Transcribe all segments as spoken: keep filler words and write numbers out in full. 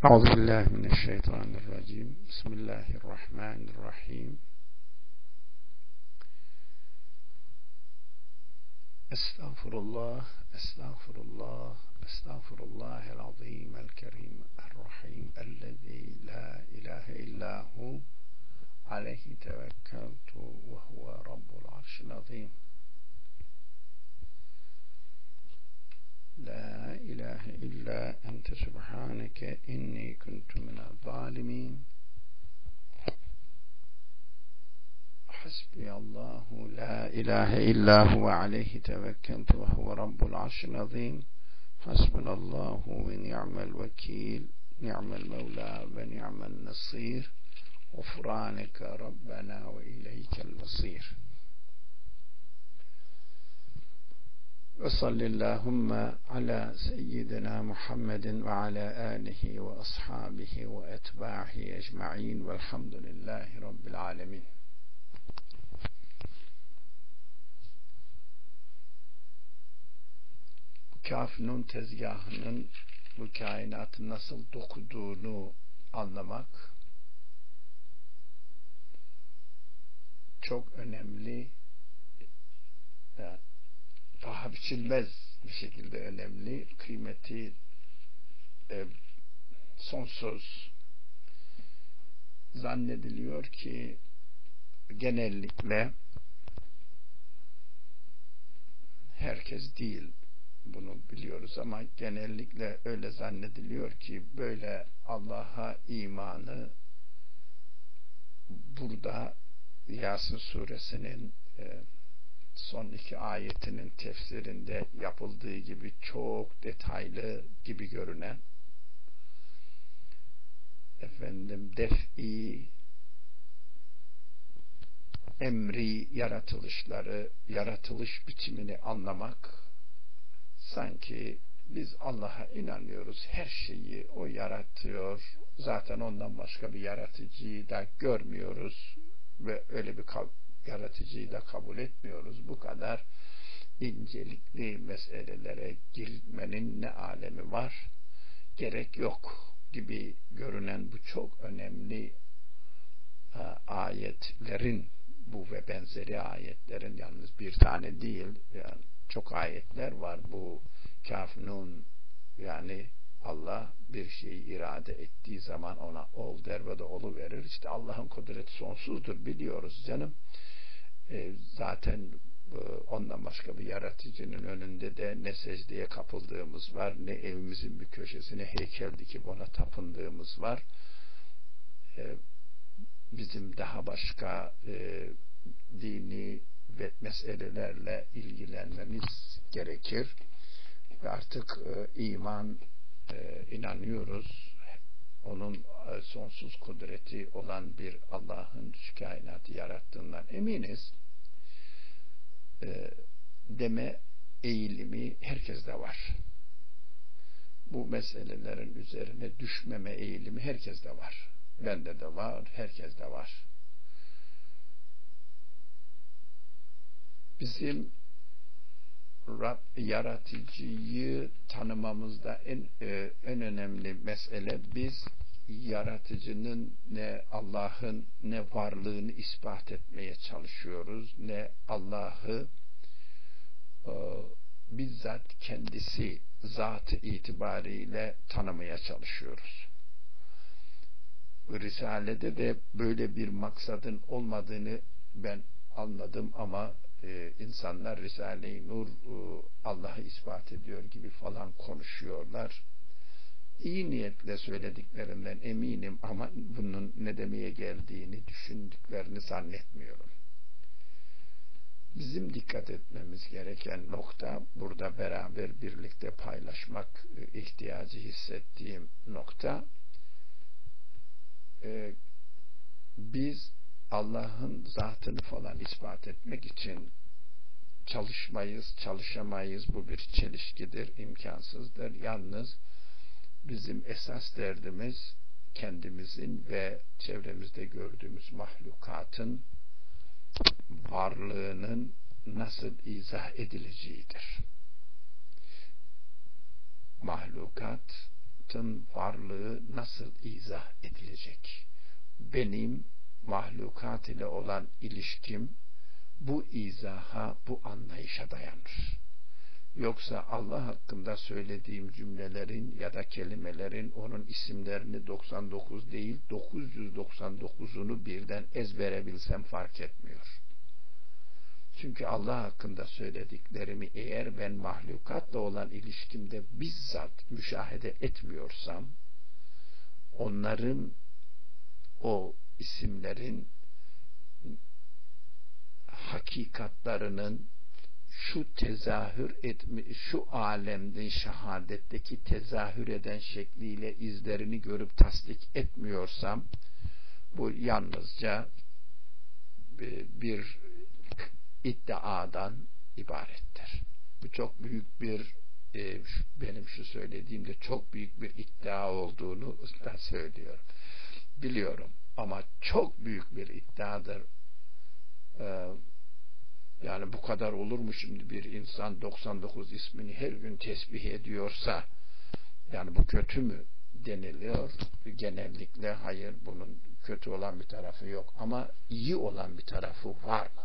Euzu billahi mineşşeytanirracim. Bismillahirrahmanirrahim. Estağfurullah, estağfurullah, estağfurullahel azim el kerim er-rahim ellezî la ilahe illahu aleyhi tevekkeltu ve huve rabbul arşil azim. La ilahe illa ente subhaneke inni kuntu minel zalimin. Hasbiyallahu la ilahe illa huve aleyhi tevekkeltu ve huve rabbul arşil azim. Hasbunallahu ve ni'mel vekil, ni'mel mevla ve ni'mel nasir. Gufraneke rabbena ve ileykel masir. Ve sallillahumma ala seyyidina Muhammedin ve ala alihi ve ashabihi ve etbahi ecma'in velhamdülillahi rabbil alemin. Kâf-Nun tezgahının bu kainatı nasıl dokuduğunu anlamak çok önemli, yani paha biçilmez bir şekilde önemli, kıymeti e, sonsuz. Zannediliyor ki genellikle herkes değil, bunu biliyoruz ama genellikle öyle zannediliyor ki böyle Allah'a imanı burada Yasin suresinin e, son iki ayetinin tefsirinde yapıldığı gibi çok detaylı gibi görünen, efendim def'i emri yaratılışları, yaratılış biçimini anlamak, sanki biz Allah'a inanıyoruz, her şeyi O yaratıyor, zaten ondan başka bir yaratıcıyı da görmüyoruz ve öyle bir yaratıcıyı da kabul etmiyoruz. Bu kadar incelikli meselelere girmenin ne alemi var, gerek yok gibi görünen bu çok önemli ha, ayetlerin, bu ve benzeri ayetlerin, yalnız bir tane değil, yani çok ayetler var. Bu Kâf-Nun, yani Allah bir şeyi irade ettiği zaman ona ol der ve de oluverir. İşte Allah'ın kudreti sonsuzdur, biliyoruz canım. E, zaten e, ondan başka bir yaratıcının önünde de ne secdeye kapıldığımız var, ne evimizin bir köşesine heykel dikip ona tapındığımız var. E, bizim daha başka e, dini ve meselelerle ilgilenmemiz gerekir. Ve artık e, iman e, inanıyoruz. Onun e, sonsuz kudreti olan bir Allah'ın şu kainatı yarattığından eminiz. E, deme eğilimi herkeste var. Bu meselelerin üzerine düşmeme eğilimi herkeste var. Bende de var, herkeste var. Bizim Rab, yaratıcıyı tanımamızda en e, en önemli mesele, biz yaratıcının ne Allah'ın ne varlığını ispat etmeye çalışıyoruz, ne Allah'ı e, bizzat kendisi zatı itibariyle tanımaya çalışıyoruz. Risalede de böyle bir maksadın olmadığını ben anladım ama Ee, insanlar Risale-i Nur e, Allah'ı ispat ediyor gibi falan konuşuyorlar. İyi niyetle söylediklerinden eminim ama bunun ne demeye geldiğini düşündüklerini zannetmiyorum. Bizim dikkat etmemiz gereken nokta, burada beraber birlikte paylaşmak e, ihtiyacı hissettiğim nokta, e, biz Allah'ın zatını falan ispat etmek için çalışmayız, çalışamayız. Bu bir çelişkidir, imkansızdır. Yalnız bizim esas derdimiz kendimizin ve çevremizde gördüğümüz mahlukatın varlığının nasıl izah edileceğidir. Mahlukat mahlukatın varlığı nasıl izah edilecek? Benim mahlukat ile olan ilişkim bu izaha, bu anlayışa dayanır. Yoksa Allah hakkında söylediğim cümlelerin ya da kelimelerin onun isimlerini doksan dokuz değil dokuz yüz doksan dokuzunu birden ezbere bilsem fark etmiyor. Çünkü Allah hakkında söylediklerimi eğer ben mahlukatla olan ilişkimde bizzat müşahede etmiyorsam, onların, o isimlerin hakikatlarının şu tezahür etme, şu alemde şehadetteki tezahür eden şekliyle izlerini görüp tasdik etmiyorsam, bu yalnızca bir iddiadan ibarettir. Bu çok büyük bir e, benim şu söylediğimde çok büyük bir iddia olduğunu da söylüyorum. Biliyorum ama çok büyük bir iddiadır. Ee, yani bu kadar olur mu şimdi bir insan doksan dokuz ismini her gün tesbih ediyorsa, yani bu kötü mü deniliyor? Genellikle hayır, bunun kötü olan bir tarafı yok ama iyi olan bir tarafı var mı?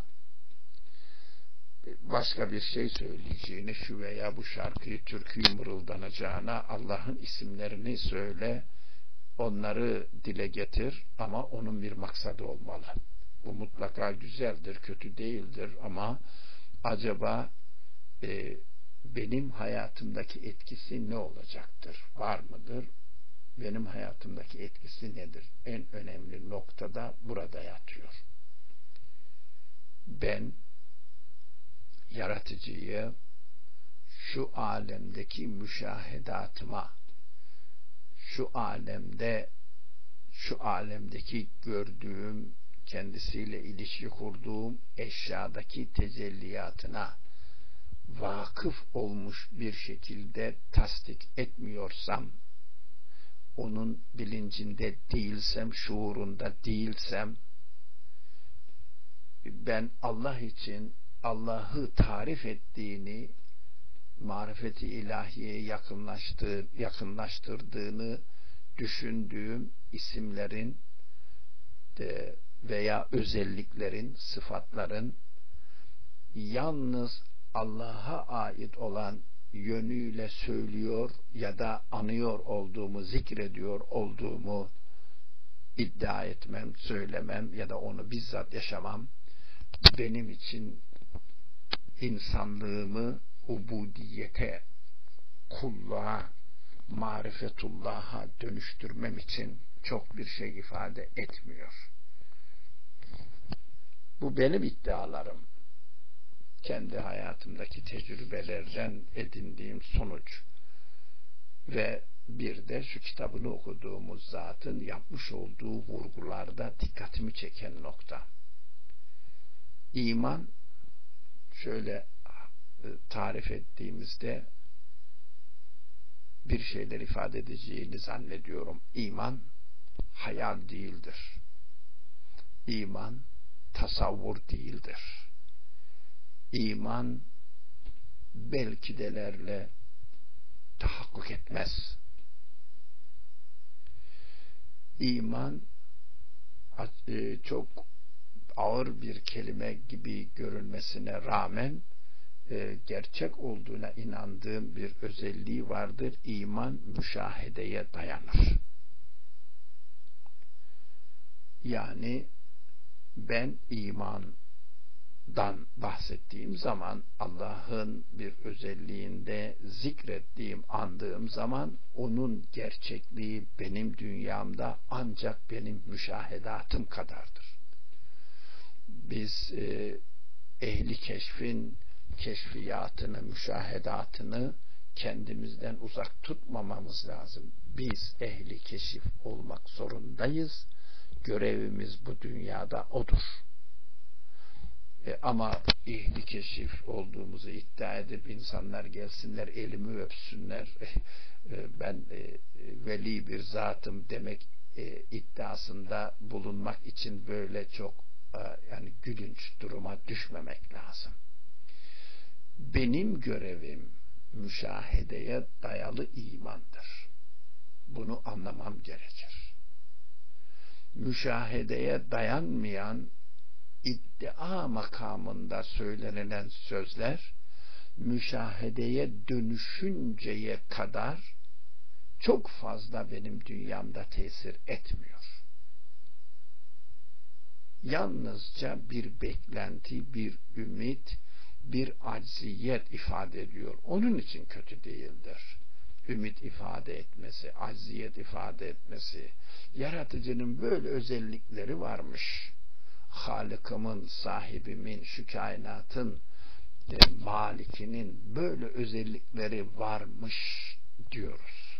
Başka bir şey söyleyeceğine, şu veya bu şarkıyı, türküyü mırıldanacağına Allah'ın isimlerini söyle, onları dile getir ama onun bir maksadı olmalı. Bu mutlaka güzeldir, kötü değildir ama acaba e, benim hayatımdaki etkisi ne olacaktır? Var mıdır? Benim hayatımdaki etkisi nedir? En önemli noktada burada yatıyor. Ben yaratıcıyı şu alemdeki müşahedatıma, şu alemde, şu alemdeki gördüğüm, kendisiyle ilişki kurduğum eşyadaki tecelliyatına vakıf olmuş bir şekilde tasdik etmiyorsam, onun bilincinde değilsem, şuurunda değilsem, ben Allah için Allah'ı tarif ettiğini, marifeti ilahiyeye yakınlaştır, yakınlaştırdığını düşündüğüm isimlerin de veya özelliklerin, sıfatların yalnız Allah'a ait olan yönüyle söylüyor ya da anıyor olduğumu, zikrediyor olduğumu iddia etmem, söylemem ya da onu bizzat yaşamam benim için insanlığımı ubudiyete, kulluğa, marifetullah'a dönüştürmem için çok bir şey ifade etmiyor. Bu benim iddialarım. Kendi hayatımdaki tecrübelerden edindiğim sonuç. Ve bir de şu kitabını okuduğumuz zatın yapmış olduğu vurgularda dikkatimi çeken nokta. İman, şöyle tarif ettiğimizde bir şeyler ifade edeceğini zannediyorum. İman hayal değildir. İman tasavvur değildir. İman belkidelerle tahakkuk etmez. İman çok ağır bir kelime gibi görünmesine rağmen gerçek olduğuna inandığım bir özelliği vardır. İman müşahedeye dayanır. Yani ben imandan bahsettiğim zaman, Allah'ın bir özelliğinde zikrettiğim, andığım zaman onun gerçekliği benim dünyamda ancak benim müşahedatım kadardır. Biz e, ehli keşfin keşfiyatını, müşahedatını kendimizden uzak tutmamamız lazım. Biz ehli keşif olmak zorundayız. Görevimiz bu dünyada odur. E, ama ehli keşif olduğumuzu iddia edip insanlar gelsinler, elimi öpsünler, e, ben e, veli bir zatım demek e, iddiasında bulunmak için böyle çok e, yani gülünç duruma düşmemek lazım. Benim görevim müşahedeye dayalı imandır. Bunu anlamam gerekir. Müşahedeye dayanmayan iddia makamında söylenilen sözler müşahedeye dönüşünceye kadar çok fazla benim dünyamda tesir etmiyor. Yalnızca bir beklenti, bir ümit, bir acziyet ifade ediyor. Onun için kötü değildir. Ümit ifade etmesi, acziyet ifade etmesi, yaratıcının böyle özellikleri varmış. Halıkımın, sahibimin, şu kainatın e, malikinin böyle özellikleri varmış diyoruz.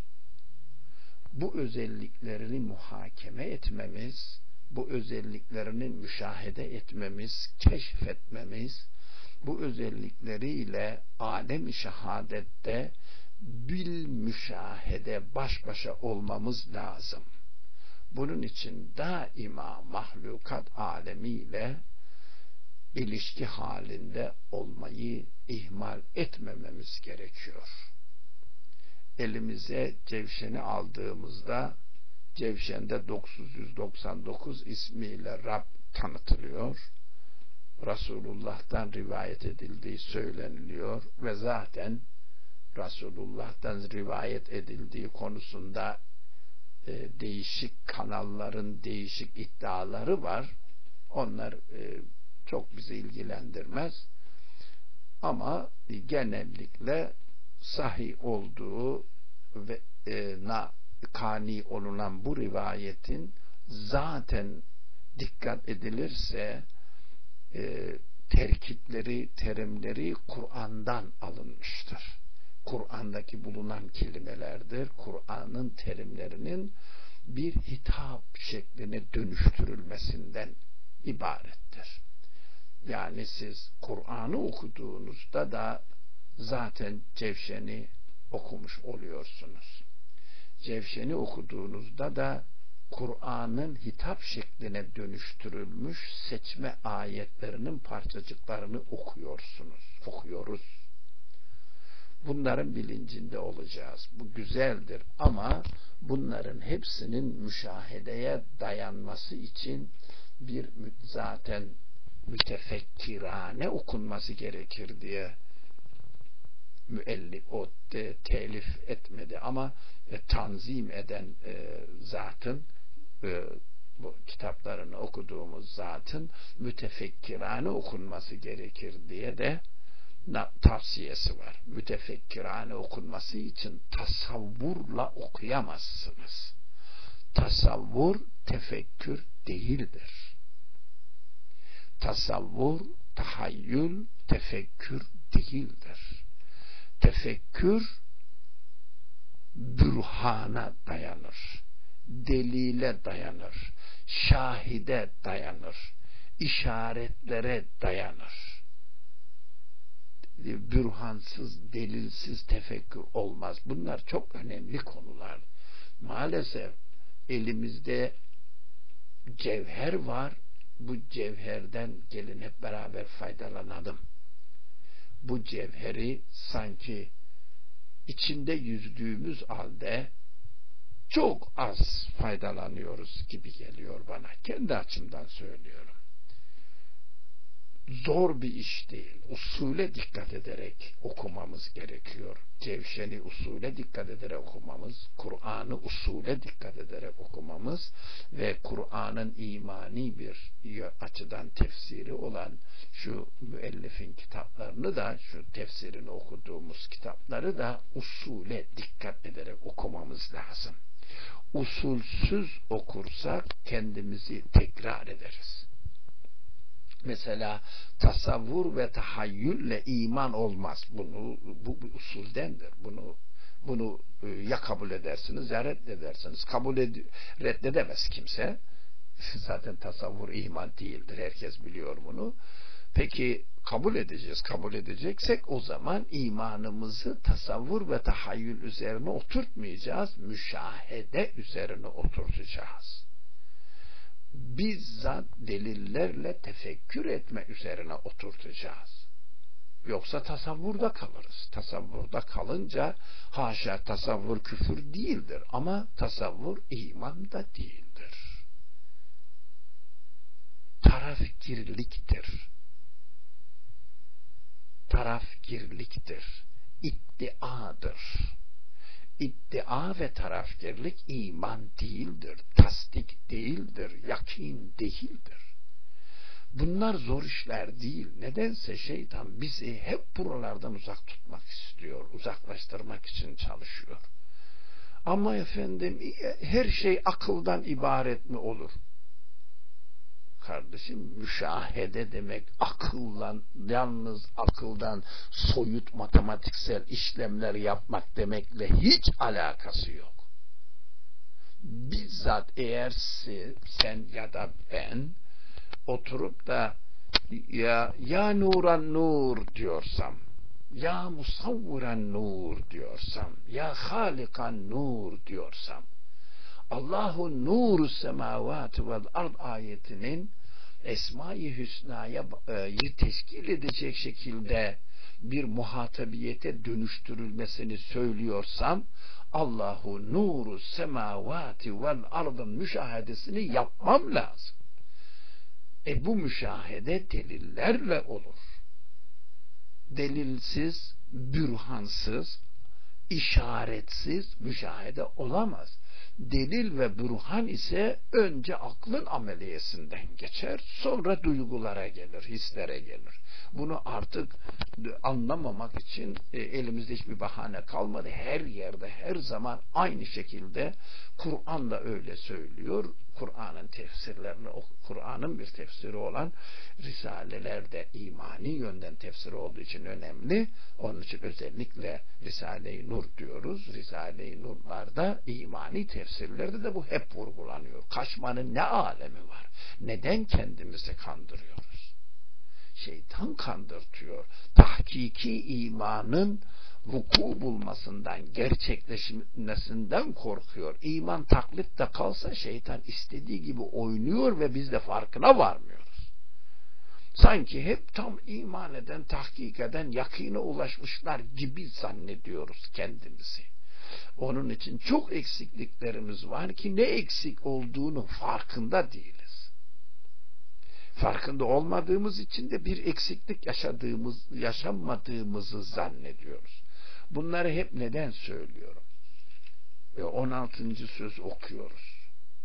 Bu özelliklerini muhakeme etmemiz, bu özelliklerini müşahede etmemiz, keşfetmemiz, bu özellikleriyle alem-i şehadette bil müşahede baş başa olmamız lazım. Bunun için daima mahlukat alemiyle ilişki halinde olmayı ihmal etmememiz gerekiyor. Elimize cevşeni aldığımızda cevşende dokuz yüz doksan dokuz ismiyle Rab tanıtılıyor. Resulullah'tan rivayet edildiği söyleniliyor ve zaten Resulullah'tan rivayet edildiği konusunda e, değişik kanalların değişik iddiaları var. Onlar e, çok bizi ilgilendirmez. Ama genellikle sahih olduğu ve e, na kani olunan bu rivayetin zaten dikkat edilirse e, terkipleri, terimleri Kur'an'dan alınmıştır. Kur'an'daki bulunan kelimelerdir. Kur'an'ın terimlerinin bir hitap şekline dönüştürülmesinden ibarettir. Yani siz Kur'an'ı okuduğunuzda da zaten cevşeni okumuş oluyorsunuz. Cevşeni okuduğunuzda da Kur'an'ın hitap şekline dönüştürülmüş seçme ayetlerinin parçacıklarını okuyorsunuz, okuyoruz. Bunların bilincinde olacağız. Bu güzeldir ama bunların hepsinin müşahedeye dayanması için bir zaten mütefekkirane okunması gerekir diye müellif o de, telif etmedi ama e, tanzim eden e, zatın e, bu kitaplarını okuduğumuz zatın mütefekkirane okunması gerekir diye de na, tavsiyesi var. Mütefekkirane okunması için tasavvurla okuyamazsınız. Tasavvur tefekkür değildir. Tasavvur, tahayyül, tefekkür değildir. Tefekkür bürhana dayanır. Delile dayanır. Şahide dayanır. İşaretlere dayanır. Bürhansız, delilsiz tefekkür olmaz. Bunlar çok önemli konular. Maalesef elimizde cevher var. Bu cevherden gelin hep beraber faydalanalım. Bu cevheri sanki içinde yüzdüğümüz halde çok az faydalanıyoruz gibi geliyor bana. Kendi açımdan söylüyorum. Zor bir iş değil. Usule dikkat ederek okumamız gerekiyor. Cevşeni usule dikkat ederek okumamız, Kur'an'ı usule dikkat ederek okumamız ve Kur'an'ın imani bir açıdan tefsiri olan şu müellifin kitaplarını da, şu tefsirini okuduğumuz kitapları da usule dikkat ederek okumamız lazım. Usulsüz okursak kendimizi tekrar ederiz. Mesela tasavvur ve tahayyülle iman olmaz. Bunu bu, bu usuldendir. Bunu bunu ya kabul edersiniz ya reddedersiniz. Kabul ed reddedemez kimse. Zaten tasavvur iman değildir. Herkes biliyor bunu. Peki kabul edeceğiz. Kabul edeceksek o zaman imanımızı tasavvur ve tahayyül üzerine oturtmayacağız. Müşahede üzerine oturtacağız. Bizzat delillerle tefekkür etme üzerine oturtacağız. Yoksa tasavvurda kalırız. Tasavvurda kalınca haşa tasavvur küfür değildir ama tasavvur iman da değildir. Tarafgirliktir. Tarafgirliktir. İddiadır. İddia ve tarafgirlik iman değildir. Tasdik değildir. Yakin değildir. Bunlar zor işler değil. Nedense şeytan bizi hep buralardan uzak tutmak istiyor. Uzaklaştırmak için çalışıyor. Ama efendim her şey akıldan ibaret mi olur? Kardeşim, müşahede demek akılla, yalnız akıldan soyut matematiksel işlemler yapmak demekle hiç alakası yok. Bizzat eğer sen ya da ben oturup da ya, ya nuran nur diyorsam, ya musavviren nur diyorsam, ya halikan nur diyorsam, Allahu nuru semavati vel ard ayetinin Esma-i Hüsna'yı teşkil edecek şekilde bir muhatabiyete dönüştürülmesini söylüyorsam, Allahu nuru semavati vel ardın müşahedesini yapmam lazım. E bu müşahede delillerle olur. Delilsiz, bürhansız, işaretsiz müşahede olamaz. Delil ve bürhan ise önce aklın ameliyesinden geçer, sonra duygulara gelir, hislere gelir. Bunu artık anlamamak için elimizde hiçbir bahane kalmadı. Her yerde, her zaman aynı şekilde Kur'an da öyle söylüyor. Kur'an'ın tefsirlerini, Kur'an'ın bir tefsiri olan Risalelerde imani yönden tefsiri olduğu için önemli. Onun için özellikle Risale-i Nur diyoruz. Risale-i Nur'larda imani tefsirlerde de bu hep vurgulanıyor. Kaçmanın ne alemi var? Neden kendimizi kandırıyoruz? Şeytan kandırtıyor. Tahkiki imanın vuku bulmasından, gerçekleşmesinden korkuyor. İman taklitte kalsa şeytan istediği gibi oynuyor ve biz de farkına varmıyoruz. Sanki hep tam iman eden, tahkik eden, yakine ulaşmışlar gibi zannediyoruz kendimizi. Onun için çok eksikliklerimiz var ki ne eksik olduğunu farkında değiliz. Farkında olmadığımız için de bir eksiklik yaşadığımız, yaşamadığımızı zannediyoruz. Bunları hep neden söylüyorum? Ve on altıncı söz okuyoruz.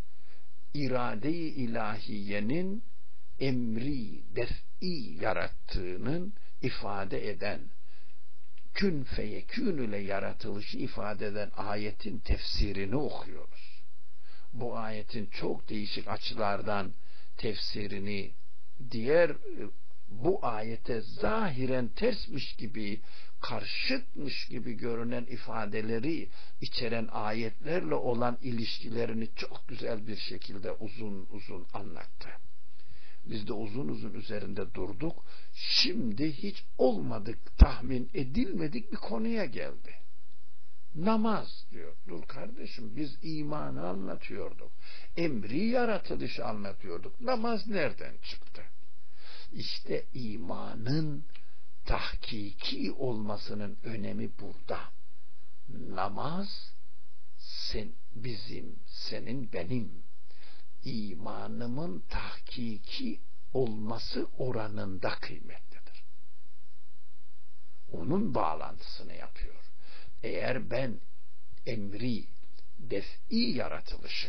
İrade-i ilahiyenin emri, def'i yarattığının ifade eden, kün feyekün ile yaratılışı ifade eden ayetin tefsirini okuyoruz. Bu ayetin çok değişik açılardan tefsirini, diğer bu ayete zahiren tersmiş gibi, karşıtmış gibi görünen ifadeleri içeren ayetlerle olan ilişkilerini çok güzel bir şekilde uzun uzun anlattı. Biz de uzun uzun üzerinde durduk. Şimdi hiç olmadık, tahmin edilmedik bir konuya geldi. Namaz diyor. Dur kardeşim, biz imanı anlatıyorduk. Emri yaratılışı anlatıyorduk. Namaz nereden çıktı? İşte imanın tahkiki olmasının önemi burada. Namaz sen, bizim, senin, benim imanımın tahkiki olması oranında kıymetlidir. Onun bağlantısını yapıyor. Eğer ben emri, def'i yaratılışı,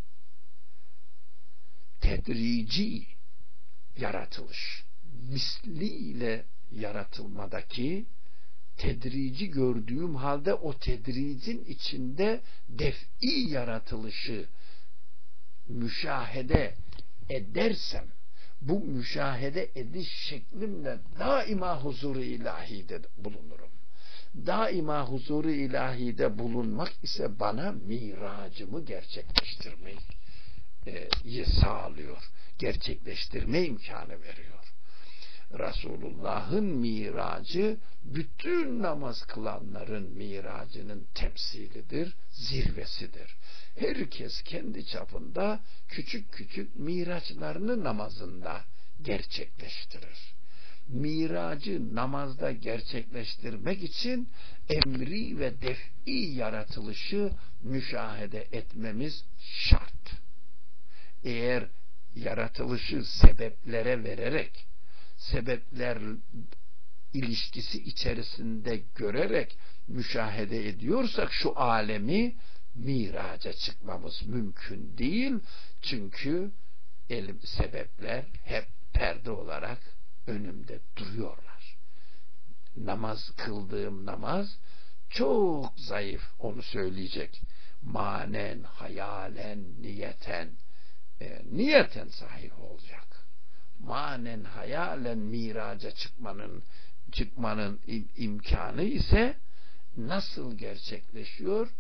tedrici yaratılış, misliyle yaratılmadaki tedrici gördüğüm halde o tedricin içinde def'i yaratılışı müşahede edersem, bu müşahede ediş şeklimle daima huzur-u ilahide bulunurum. Daima huzur-u ilahide bulunmak ise bana miracımı gerçekleştirmeyi e, sağlıyor. Gerçekleştirme imkanı veriyor. Resulullah'ın miracı bütün namaz kılanların miracının temsilidir, zirvesidir. Herkes kendi çapında küçük küçük miraçlarını namazında gerçekleştirir. miracı namazda gerçekleştirmek için emri ve def'i yaratılışı müşahede etmemiz şart. Eğer yaratılışı sebeplere vererek, sebepler ilişkisi içerisinde görerek müşahede ediyorsak şu alemi, miraca çıkmamız mümkün değil. Çünkü elim sebepler hep perde olarak önümde duruyorlar. Namaz kıldığım namaz çok zayıf, onu söyleyecek. Manen, hayalen, niyeten, e, niyeten sahih olacak. Manen, hayalen miraca çıkmanın çıkmanın im- imkanı ise nasıl gerçekleşiyor?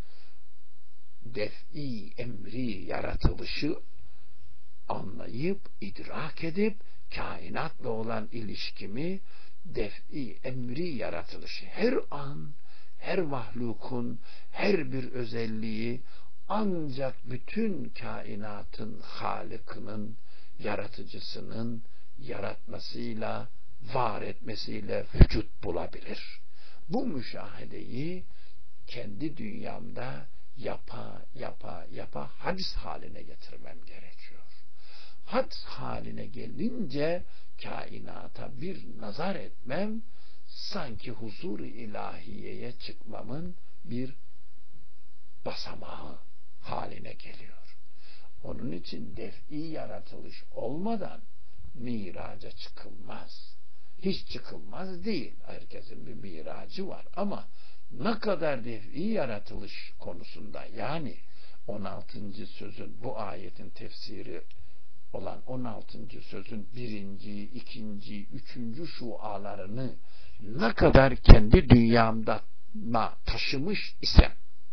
Def'i emri yaratılışı anlayıp, idrak edip, kainatla olan ilişkimi, def'i emri yaratılışı her an, her mahlukun her bir özelliği ancak bütün kainatın Halık'ının, yaratıcısının yaratmasıyla, var etmesiyle vücut bulabilir. Bu müşahedeyi kendi dünyamda yapa yapa yapa hadis haline getirmem gerekiyor. Hadis haline gelince kainata bir nazar etmem sanki huzur-u ilahiyeye çıkmamın bir basamağı haline geliyor. Onun için def'i yaratılış olmadan miraca çıkılmaz. Hiç çıkılmaz değil. Herkesin bir miracı var ama ne kadar def'i yaratılış konusunda, yani on altıncı sözün, bu ayetin tefsiri olan on altıncı sözün birinci, ikinci, üçüncü şualarını ne kadar kendi dünyamda taşımış isem,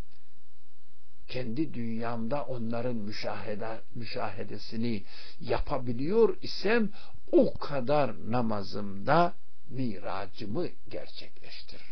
kendi dünyamda onların müşahede, müşahedesini yapabiliyor isem, o kadar namazımda miracımı gerçekleştiririm.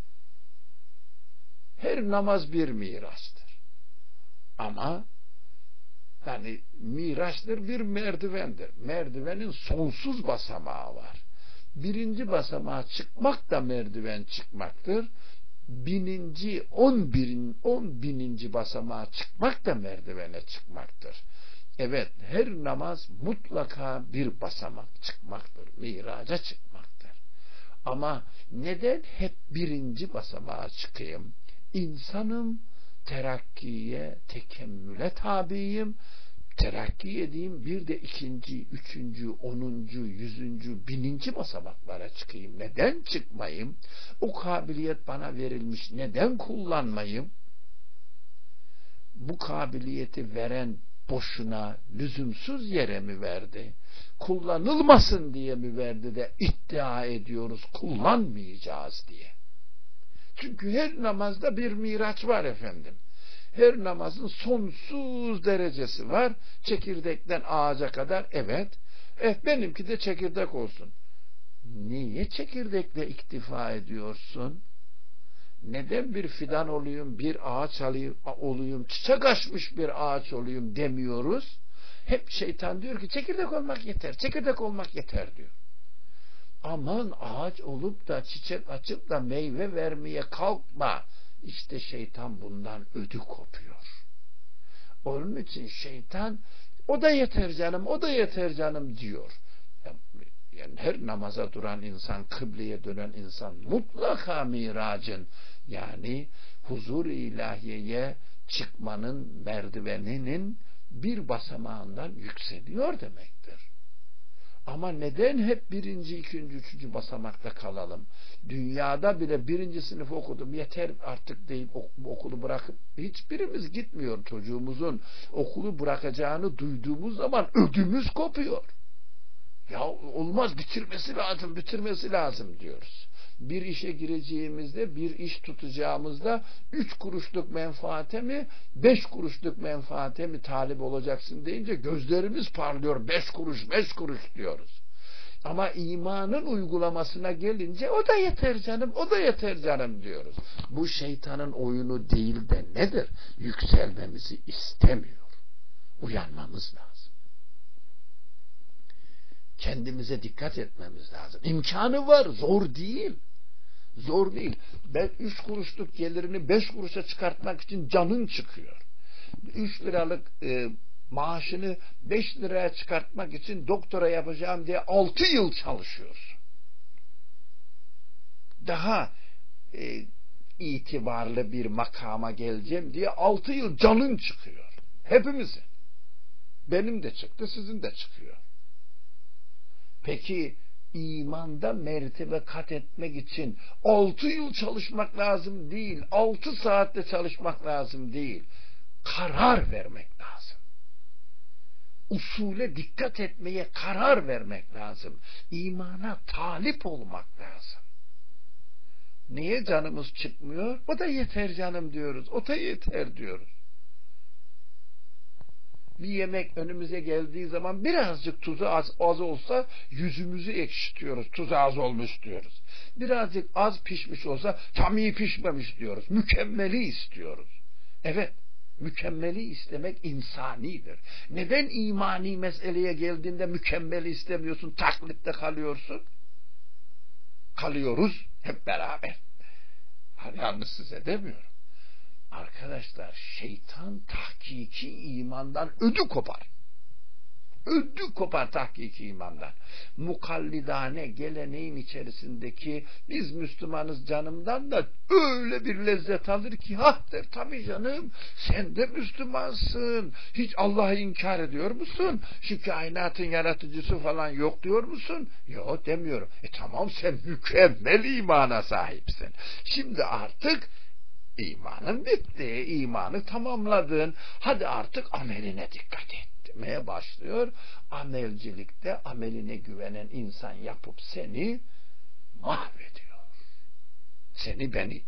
Her namaz bir miraçtır. Ama yani miraçtır, bir merdivendir. Merdivenin sonsuz basamağı var. Birinci basamağa çıkmak da merdiven çıkmaktır. Bininci, on birin, on bininci basamağa çıkmak da merdivene çıkmaktır. Evet, her namaz mutlaka bir basamak çıkmaktır. Miraca çıkmaktır. Ama neden hep birinci basamağa çıkayım? İnsanım, terakkiye, tekemmüle tabiyim. Terakki edeyim, bir de ikinci, üçüncü, onuncu, yüzüncü, bininci basamaklara çıkayım. Neden çıkmayayım? O kabiliyet bana verilmiş. Neden kullanmayayım? Bu kabiliyeti veren boşuna, lüzumsuz yere mi verdi? Kullanılmasın diye mi verdi de iddia ediyoruz kullanmayacağız diye. Çünkü her namazda bir miraç var efendim. Her namazın sonsuz derecesi var. Çekirdekten ağaca kadar, evet. Eh, benimki de çekirdek olsun. Niye çekirdekle iktifa ediyorsun? Neden bir fidan olayım, bir ağaç olayım, çiçek açmış bir ağaç olayım demiyoruz? Hep şeytan diyor ki çekirdek olmak yeter, çekirdek olmak yeter diyor. Aman ağaç olup da çiçek açıp da meyve vermeye kalkma. İşte şeytan bundan ödü kopuyor. Onun için şeytan o da yeter canım, o da yeter canım diyor. Yani her namaza duran insan, kıbleye dönen insan mutlaka miracın, yani huzur-i ilahiyeye çıkmanın merdiveninin bir basamağından yükseliyor demektir. Ama neden hep birinci, ikinci, üçüncü basamakta kalalım? Dünyada bile birinci sınıf okudum, yeter artık deyip okulu bırakıp hiçbirimiz gitmiyor. Çocuğumuzun okulu bırakacağını duyduğumuz zaman ödümüz kopuyor. Ya olmaz, bitirmesi lazım, bitirmesi lazım diyoruz. Bir işe gireceğimizde, bir iş tutacağımızda üç kuruşluk menfaate mi, beş kuruşluk menfaate mi talip olacaksın deyince gözlerimiz parlıyor. Beş kuruş, beş kuruş diyoruz. Ama imanın uygulamasına gelince o da yeter canım, o da yeter canım diyoruz. Bu şeytanın oyunu değil de nedir? Yükselmemizi istemiyor. Uyanmamız lazım. Kendimize dikkat etmemiz lazım. İmkanı var, zor değil. Zor değil. Ben üç kuruşluk gelirini beş kuruşa çıkartmak için canın çıkıyor. Üç liralık e, maaşını beş liraya çıkartmak için doktora yapacağım diye altı yıl çalışıyorsun. Daha e, itibarlı bir makama geleceğim diye altı yıl canın çıkıyor. Hepimizin. Benim de çıktı, sizin de çıkıyor. Peki imanda mertebe kat etmek için altı yıl çalışmak lazım değil, altı saatte çalışmak lazım değil. Karar vermek lazım. Usule dikkat etmeye karar vermek lazım. İmana talip olmak lazım. Niye canımız çıkmıyor? O da yeter canım diyoruz. O da yeter diyoruz. Bir yemek önümüze geldiği zaman birazcık tuzu az, az olsa yüzümüzü ekşitiyoruz. Tuzu az olmuş diyoruz. Birazcık az pişmiş olsa tam iyi pişmemiş diyoruz. Mükemmeli istiyoruz. Evet, mükemmeli istemek insanidir. Neden imani meseleye geldiğinde mükemmeli istemiyorsun, taklitte kalıyorsun? Kalıyoruz hep beraber. Yalnız size demiyorum. Arkadaşlar, şeytan tahkiki imandan ödü kopar. Ödü kopar tahkiki imandan. Mukallidane geleneğin içerisindeki biz Müslümanız canımdan da öyle bir lezzet alır ki ha der, tabii canım sen de Müslümansın. Hiç Allah'ı inkar ediyor musun? Şu kainatın yaratıcısı falan yok diyor musun? Yok demiyorum. E tamam, sen mükemmel imana sahipsin. Şimdi artık İmanın bitti, imanı tamamladın. Hadi artık ameline dikkat et demeye başlıyor. Amelcilikte ameline güvenen insan yapıp seni mahvediyor. Seni beni.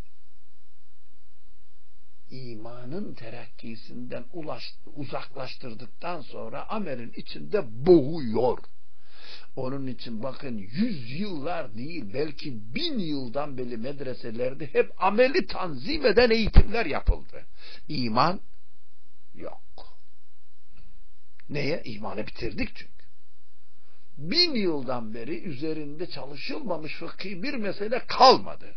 İmanın terakkisinden uzaklaştırdıktan sonra amelin içinde boğuyor. Onun için bakın yüz yıllar değil belki bin yıldan beri medreselerde hep ameli tanzim eden eğitimler yapıldı. İman yok. Neye? İmanı bitirdik çünkü. Bin yıldan beri üzerinde çalışılmamış fıkhi bir mesele kalmadı.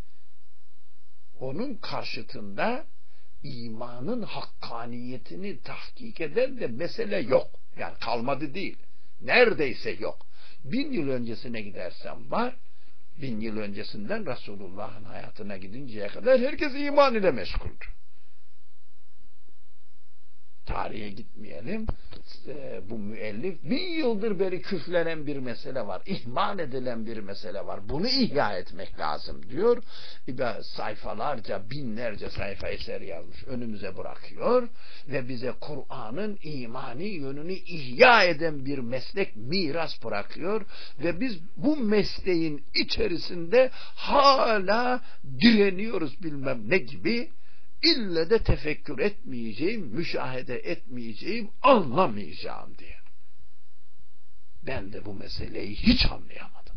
Onun karşıtında imanın hakkaniyetini tahkik eden de mesele yok. Yani kalmadı değil. Neredeyse yok. Bin yıl öncesine gidersem var. Bin yıl öncesinden Resulullah'ın hayatına gidinceye kadar herkes iman ile meşguldü. Tarihe gitmeyelim. E, bu müellif bin yıldır beri küflenen bir mesele var. İhmal edilen bir mesele var. Bunu ihya etmek lazım diyor. E, sayfalarca, binlerce sayfa eser yazmış. Önümüze bırakıyor ve bize Kur'an'ın imani yönünü ihya eden bir meslek miras bırakıyor ve biz bu mesleğin içerisinde hala direniyoruz bilmem ne gibi. İlle de tefekkür etmeyeceğim, müşahede etmeyeceğim, anlamayacağım diye. Ben de bu meseleyi hiç anlayamadım.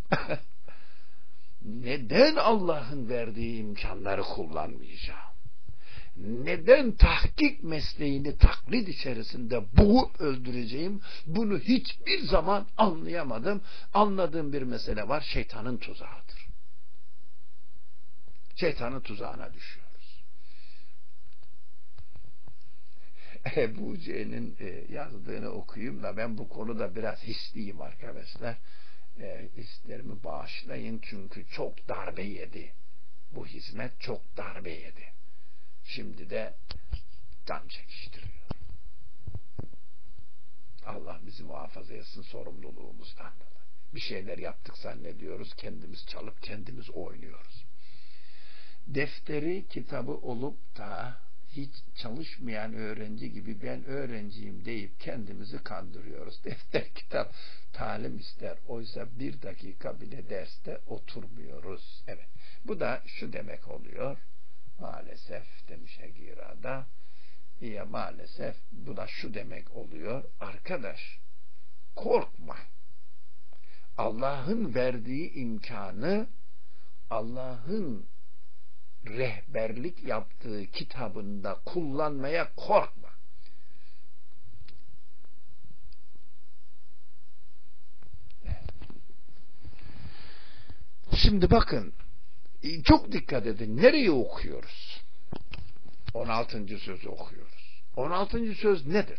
Neden Allah'ın verdiği imkanları kullanmayacağım? Neden tahkik mesleğini taklit içerisinde boğup öldüreceğim? Bunu hiçbir zaman anlayamadım. Anladığım bir mesele var, şeytanın tuzağıdır. Şeytanın tuzağına düşüyor. Ebu Cehil'in yazdığını okuyayım da ben bu konuda biraz hisliyim arkadaşlar. E, hislerimi bağışlayın çünkü çok darbe yedi. Bu hizmet çok darbe yedi. Şimdi de can çekiştiriyor. Allah bizi muhafaza etsin sorumluluğumuzdan dolayı. Bir şeyler yaptık zannediyoruz, kendimiz çalıp kendimiz oynuyoruz. Defteri, kitabı olup da hiç çalışmayan öğrenci gibi ben öğrenciyim deyip kendimizi kandırıyoruz. Defter, kitap, talim ister. Oysa bir dakika bile derste oturmuyoruz. Evet. Bu da şu demek oluyor. Maalesef demiş Hegira'da. Ya maalesef bu da şu demek oluyor. Arkadaş, korkma. Allah'ın verdiği imkanı Allah'ın rehberlik yaptığı kitabında kullanmaya korkma. Şimdi bakın, çok dikkat edin. Nereye okuyoruz? on altıncı sözü okuyoruz. on altıncı söz nedir?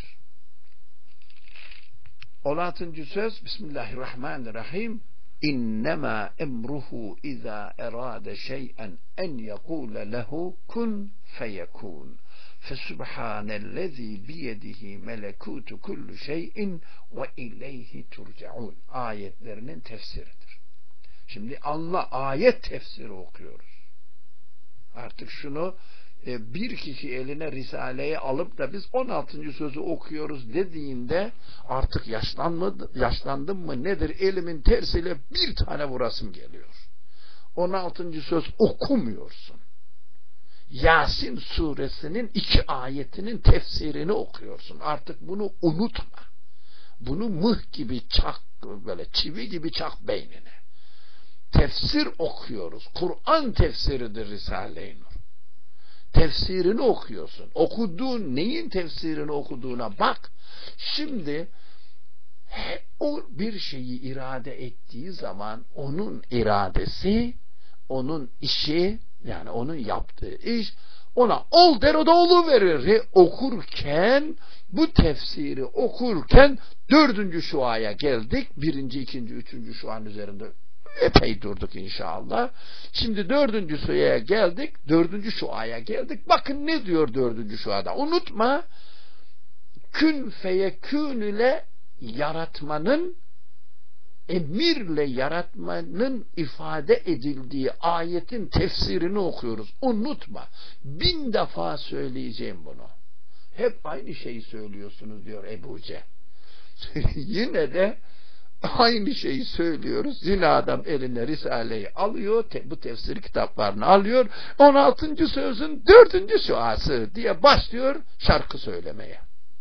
on altıncı söz Bismillahirrahmanirrahim. İnnemâ emruhu izâ erâde şey'en en yekûle lehu kun feyekûn. Fesubhanellezî biyedihi melekûtu kullu şey'in ve ileyhi turcaun. Ayetlerinin tefsiridir. Şimdi Allah ayet tefsiri okuyoruz. Artık şunu bir kişi eline Risale'yi alıp da biz on altıncı sözü okuyoruz dediğinde artık yaşlanmadı, yaşlandım mı nedir, elimin tersiyle bir tane vurasım geliyor. on altıncı söz okumuyorsun. Yasin suresinin iki ayetinin tefsirini okuyorsun. Artık bunu unutma. Bunu mıh gibi çak, böyle çivi gibi çak beynine. Tefsir okuyoruz. Kur'an tefsiridir Risale-i Nur. Tefsirini okuyorsun. Okuduğun neyin tefsirini okuduğuna bak. Şimdi o bir şeyi irade ettiği zaman onun iradesi, onun işi, yani onun yaptığı iş ona ol der, o da oluverir. Okurken, bu tefsiri okurken dördüncü şuaya geldik. Birinci, ikinci, üçüncü şuanın üzerinde epey durduk inşallah. Şimdi dördüncü şuaya geldik. Dördüncü şuaya geldik. Bakın ne diyor dördüncü şuada. Unutma, kün feyekün ile yaratmanın, emirle yaratmanın ifade edildiği ayetin tefsirini okuyoruz. Unutma. Bin defa söyleyeceğim bunu. Hep aynı şeyi söylüyorsunuz diyor Ebu Cehil. Yine de aynı şeyi söylüyoruz. Yine adam eline Risale'yi alıyor, te, bu tefsir kitaplarını alıyor, on altıncı sözün dördüncü şuası diye başlıyor şarkı söylemeye.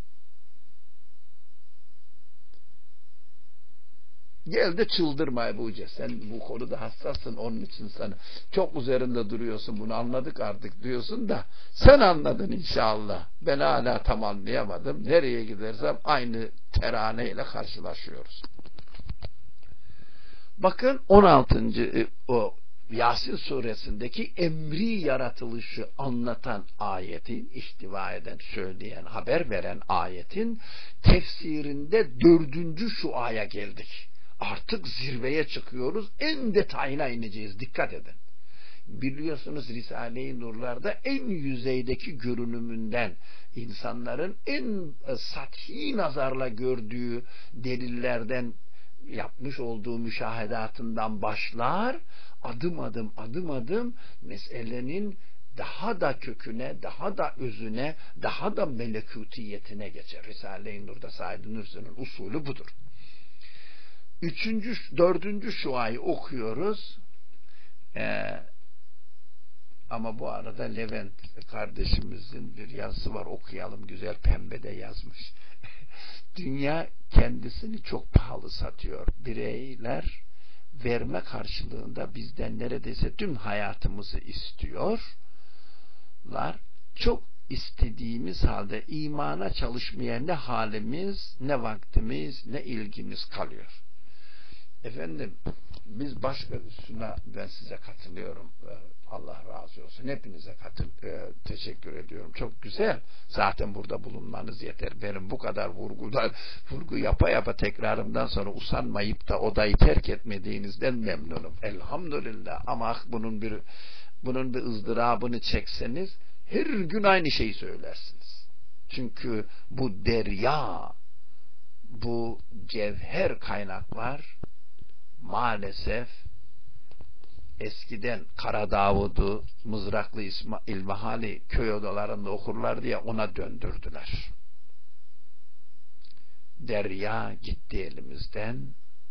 Gel de çıldırma Ebu Cehil. Sen bu konuda hassassın, onun için sana çok üzerinde duruyorsun, bunu anladık artık diyorsun da sen anladın inşallah. Ben hala tam anlayamadım. Nereye gidersem aynı teraneyle karşılaşıyoruz. Bakın on altıncı o Yasin suresindeki emri yaratılışı anlatan ayetin, ihtiva eden, söyleyen, haber veren ayetin tefsirinde dördüncü şuaya geldik. Artık zirveye çıkıyoruz. En detayına ineceğiz. Dikkat edin. Biliyorsunuz Risale-i Nur'larda en yüzeydeki görünümünden, insanların en sathi nazarla gördüğü delillerden, yapmış olduğu müşahedatından başlar, adım adım adım adım meselenin daha da köküne, daha da özüne, daha da melekutiyetine geçer. Risale-i Nur'da Said Nursi'nin usulü budur. Üçüncü, dördüncü şuayı okuyoruz. Ee, ama bu arada Levent kardeşimizin bir yazısı var, okuyalım, güzel, pembede yazmış. Dünya kendisini çok pahalı satıyor. Bireyler verme karşılığında bizden neredeyse tüm hayatımızı istiyorlar. Çok istediğimiz halde imana çalışmaya ne halimiz, ne vaktimiz, ne ilgimiz kalıyor. Efendim, biz başkasına, ben size katılıyorum. Allah razı olsun. Hepinize katıl, e, teşekkür ediyorum. Çok güzel. Zaten burada bulunmanız yeter. Benim bu kadar vurgudan, vurgu yapa yapa tekrarımdan sonra usanmayıp da odayı terk etmediğinizden memnunum. Elhamdülillah. Ama bunun bir bunun bir ızdırabını çekseniz her gün aynı şeyi söylersiniz. Çünkü bu derya, bu cevher kaynaklar maalesef eskiden Kara Davud'u Mızraklı İlmihali köy odalarında okurlar diye ona döndürdüler. Derya gitti elimizden.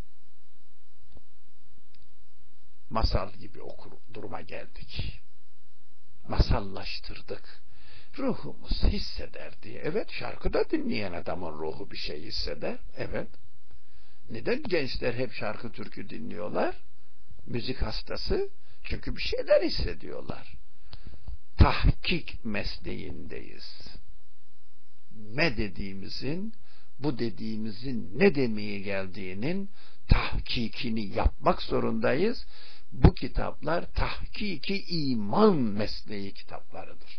Masal gibi okur duruma geldik. Masallaştırdık. Ruhumuz hisseder diye. Evet, şarkıda dinleyen adamın ruhu bir şey hisseder. Evet. Neden gençler hep şarkı türkü dinliyorlar? Müzik hastası. Çünkü bir şeyler hissediyorlar. Tahkik mesleğindeyiz. Me dediğimizin, bu dediğimizin ne demeye geldiğinin tahkikini yapmak zorundayız. Bu kitaplar tahkiki iman mesleği kitaplarıdır.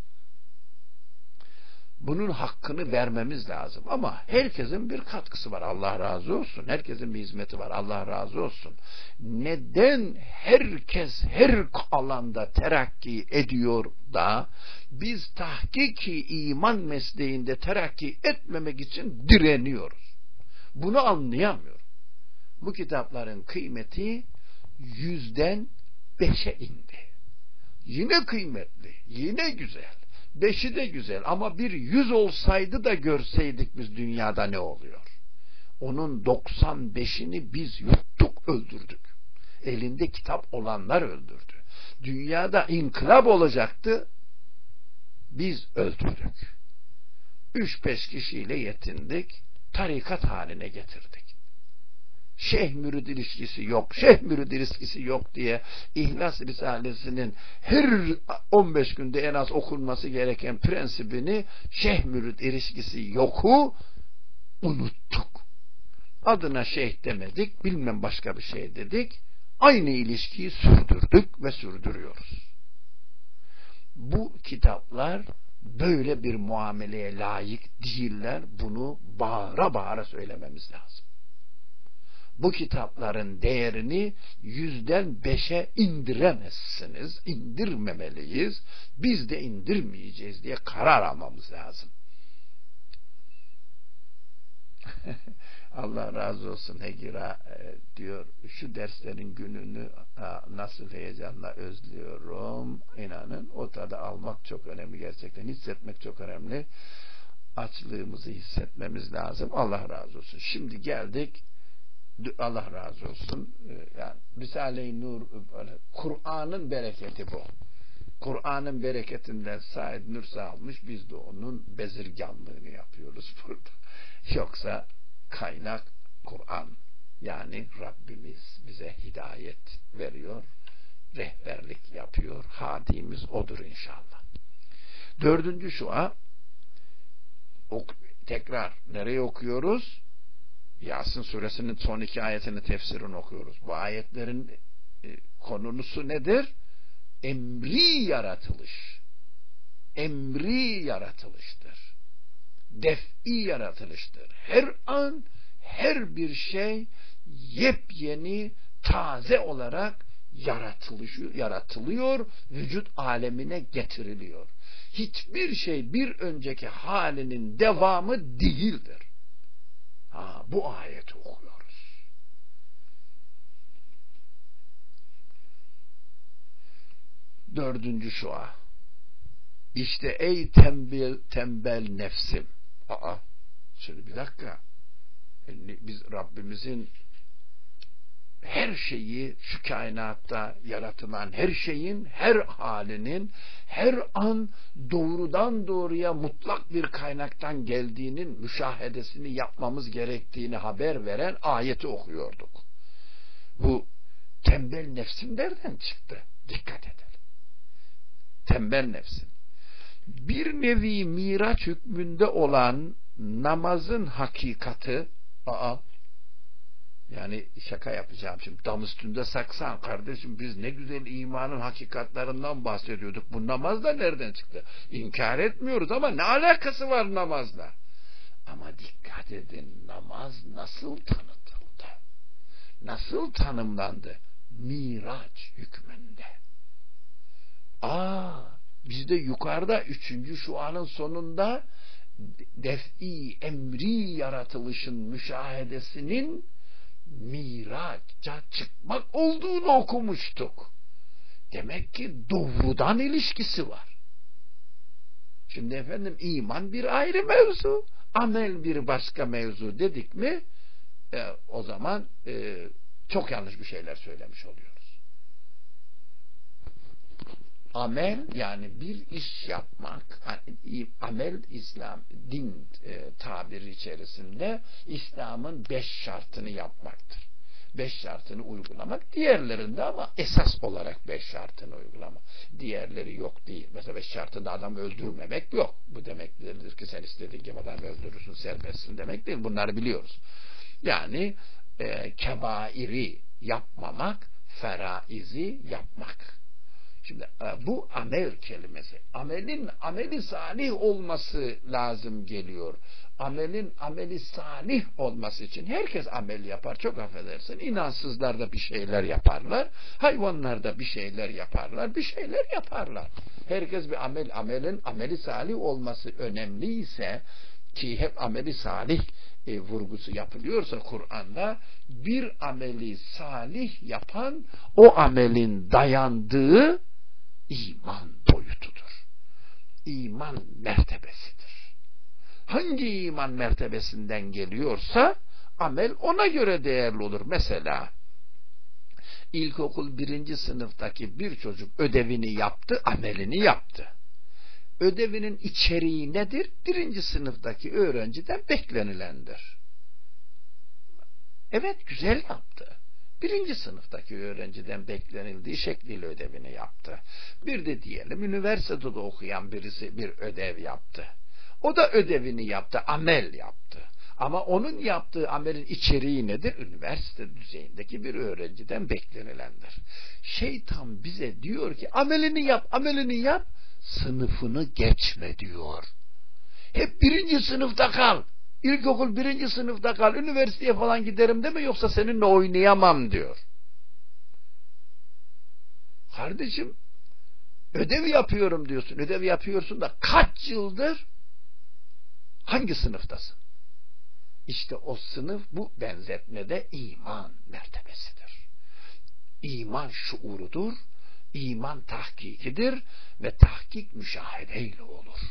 Bunun hakkını vermemiz lazım. Ama herkesin bir katkısı var. Allah razı olsun. Herkesin bir hizmeti var. Allah razı olsun. Neden herkes her alanda terakki ediyor da biz tahkiki iman mesleğinde terakki etmemek için direniyoruz? Bunu anlayamıyorum. Bu kitapların kıymeti yüzden beşe indi. Yine kıymetli, yine güzel. Beşi de güzel ama bir yüz olsaydı da görseydik biz dünyada ne oluyor? Onun doksan beşini biz yuttuk, öldürdük. Elinde kitap olanlar öldürdü. Dünyada inkılap olacaktı, biz öldürdük. Üç beş kişiyle yetindik, tarikat haline getirdik. Şeyh mürid ilişkisi yok, şeyh mürid ilişkisi yok diye İhlas Risalesi'nin her on beş günde en az okunması gereken prensibini şeyh mürid ilişkisi yoku unuttuk. Adına şeyh demedik, bilmem başka bir şey dedik. Aynı ilişkiyi sürdürdük ve sürdürüyoruz. Bu kitaplar böyle bir muameleye layık değiller. Bunu bağıra bağıra söylememiz lazım. Bu kitapların değerini yüzden beşe indiremezsiniz, indirmemeliyiz, biz de indirmeyeceğiz diye karar almamız lazım. Allah razı olsun Hegira e, diyor, şu derslerin gününü ha, nasıl heyecanla özlüyorum. İnanın o tadı almak çok önemli, gerçekten hissetmek çok önemli. Açlığımızı hissetmemiz lazım. Allah razı olsun. Şimdi geldik. Allah razı olsun. Yani Risale-i Nur, Kur'an'ın bereketi bu. Kur'an'ın bereketinden Said Nursi almış, biz de onun bezirganlığını yapıyoruz burada. Yoksa kaynak Kur'an. Yani Rabbimiz bize hidayet veriyor, rehberlik yapıyor. Hadimiz odur inşallah. Dördüncü şua, ok, tekrar nereye okuyoruz? Yasin suresinin son iki ayetini, tefsirini okuyoruz. Bu ayetlerin e, konusu nedir? Emri yaratılış. Emri yaratılıştır. Def'i yaratılıştır. Her an her bir şey yepyeni, taze olarak yaratılıyor, yaratılıyor, vücut alemine getiriliyor. Hiçbir şey bir önceki halinin devamı değildir. Ha, bu ayeti okuyoruz. Dördüncü şua. İşte ey tembel, tembel nefsim. Aa, şimdi bir dakika. Biz Rabbimizin her şeyi, şu kainatta yaratılan her şeyin, her halinin, her an doğrudan doğruya mutlak bir kaynaktan geldiğinin müşahedesini yapmamız gerektiğini haber veren ayeti okuyorduk. Bu tembel nefsim nereden çıktı? Dikkat edelim. Tembel nefsim. Bir nevi miraç hükmünde olan namazın hakikati, aa, yani şaka yapacağım şimdi, dam üstünde saksan kardeşim, biz ne güzel imanın hakikatlerinden bahsediyorduk, bu namaz da nereden çıktı? İnkar etmiyoruz ama ne alakası var namazla? Ama dikkat edin, namaz nasıl tanıtıldı? Nasıl tanımlandı? Miraç hükmünde. Aa, bizde yukarıda üçüncü şuanın sonunda def'i emri yaratılışın müşahedesinin miraca çıkmak olduğunu okumuştuk. Demek ki doğrudan ilişkisi var. Şimdi efendim, iman bir ayrı mevzu, amel bir başka mevzu dedik mi e, o zaman e, çok yanlış bir şeyler söylemiş oluyoruz. Amel, yani bir iş yapmak, amel İslam din e, tabiri içerisinde İslam'ın beş şartını yapmaktır. Beş şartını uygulamak, diğerlerinde ama esas olarak beş şartını uygulamak. Diğerleri yok değil. Mesela beş şartında adam öldürmemek yok. Bu demek değildir ki sen istediğin gibi adam öldürürsün, serbestsin demek değil. Bunları biliyoruz. Yani e, kebairi yapmamak, feraizi yapmak. Şimdi bu amel kelimesi. Amelin ameli salih olması lazım geliyor. Amelin ameli salih olması için herkes amel yapar. Çok affedersin. İnansızlar da bir şeyler yaparlar. Hayvanlar da bir şeyler yaparlar. Bir şeyler yaparlar. Herkes bir amel, amelin ameli salih olması önemliyse, ki hep ameli salih e, vurgusu yapılıyorsa Kur'an'da, bir ameli salih yapan o amelin dayandığı iman boyutudur. İman mertebesidir. Hangi iman mertebesinden geliyorsa amel ona göre değerli olur. Mesela ilkokul birinci sınıftaki bir çocuk ödevini yaptı, amelini yaptı. Ödevinin içeriği nedir? Birinci sınıftaki öğrenciden beklenilendir. Evet, güzel yaptı. Birinci sınıftaki öğrenciden beklenildiği şekliyle ödevini yaptı. Bir de diyelim üniversitede okuyan birisi bir ödev yaptı. O da ödevini yaptı, amel yaptı. Ama onun yaptığı amelin içeriği nedir? Üniversite düzeyindeki bir öğrenciden beklenilendir. Şeytan bize diyor ki amelini yap, amelini yap, sınıfını geçme diyor. Hep birinci sınıfta kal. İlkokul birinci sınıfta kal. Üniversiteye falan giderim deme, yoksa seninle oynayamam diyor. Kardeşim, ödev yapıyorum diyorsun. Ödev yapıyorsun da kaç yıldır hangi sınıftasın? İşte o sınıf bu benzetmede iman mertebesidir. İman şuurudur. İman tahkikidir ve tahkik müşahedeyle olur.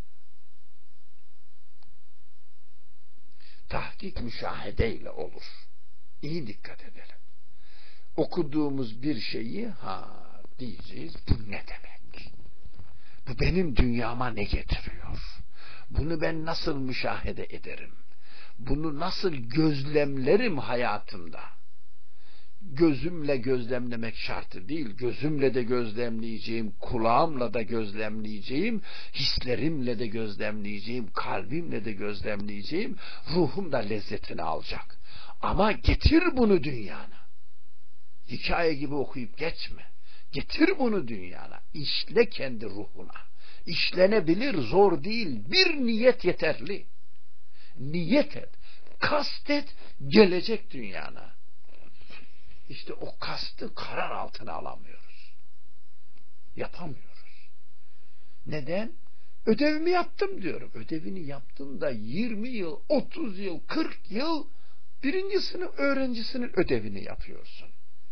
Tahkik müşahedeyle olur. İyi dikkat edelim. Okuduğumuz bir şeyi ha diyeceğiz, bu ne demek? Bu benim dünyama ne getiriyor? Bunu ben nasıl müşahede ederim? Bunu nasıl gözlemlerim hayatımda? Gözümle gözlemlemek şartı değil, gözümle de gözlemleyeceğim, kulağımla da gözlemleyeceğim, hislerimle de gözlemleyeceğim, kalbimle de gözlemleyeceğim, ruhum da lezzetini alacak. Ama getir bunu dünyana. Hikaye gibi okuyup geçme. Getir bunu dünyana. İşle kendi ruhuna. İşlenebilir, zor değil. Bir niyet yeterli. Niyet et, kastet, gelecek dünyana. İşte o kastı karar altına alamıyoruz. Yapamıyoruz. Neden? Ödevimi yaptım diyorum. Ödevini yaptın da yirmi yıl, otuz yıl, kırk yıl birinci sınıf öğrencisinin ödevini yapıyorsun.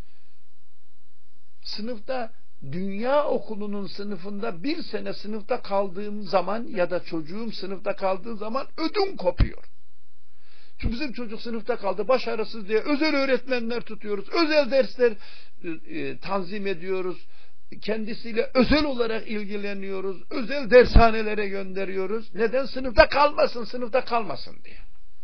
Sınıfta, dünya okulunun sınıfında bir sene sınıfta kaldığım zaman ya da çocuğum sınıfta kaldığı zaman ödüm kopuyor. Çünkü bizim çocuk sınıfta kaldı, başarısız diye özel öğretmenler tutuyoruz, özel dersler e, tanzim ediyoruz, kendisiyle özel olarak ilgileniyoruz, özel dershanelere gönderiyoruz. Neden? Sınıfta kalmasın, sınıfta kalmasın diye.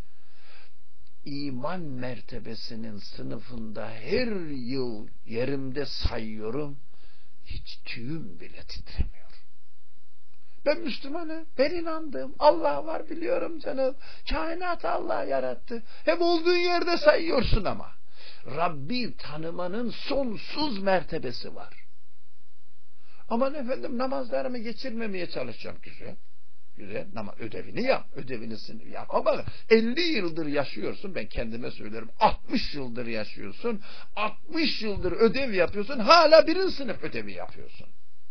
İman mertebesinin sınıfında her yıl yerimde sayıyorum, hiç tüyüm bile titremiyor. Ben Müslümanım, ben inandım, Allah var biliyorum canım, kainatı Allah yarattı. Hep olduğun yerde sayıyorsun ama Rabbi tanımanın sonsuz mertebesi var. Aman efendim, namazlarımı geçirmemeye çalışacağım. Güzel, güzel, ama ödevini yap, ödevini yap. Ama elli yıldır yaşıyorsun, ben kendime söylerim, altmış yıldır yaşıyorsun, altmış yıldır ödev yapıyorsun, hala birinci sınıf ödevi yapıyorsun.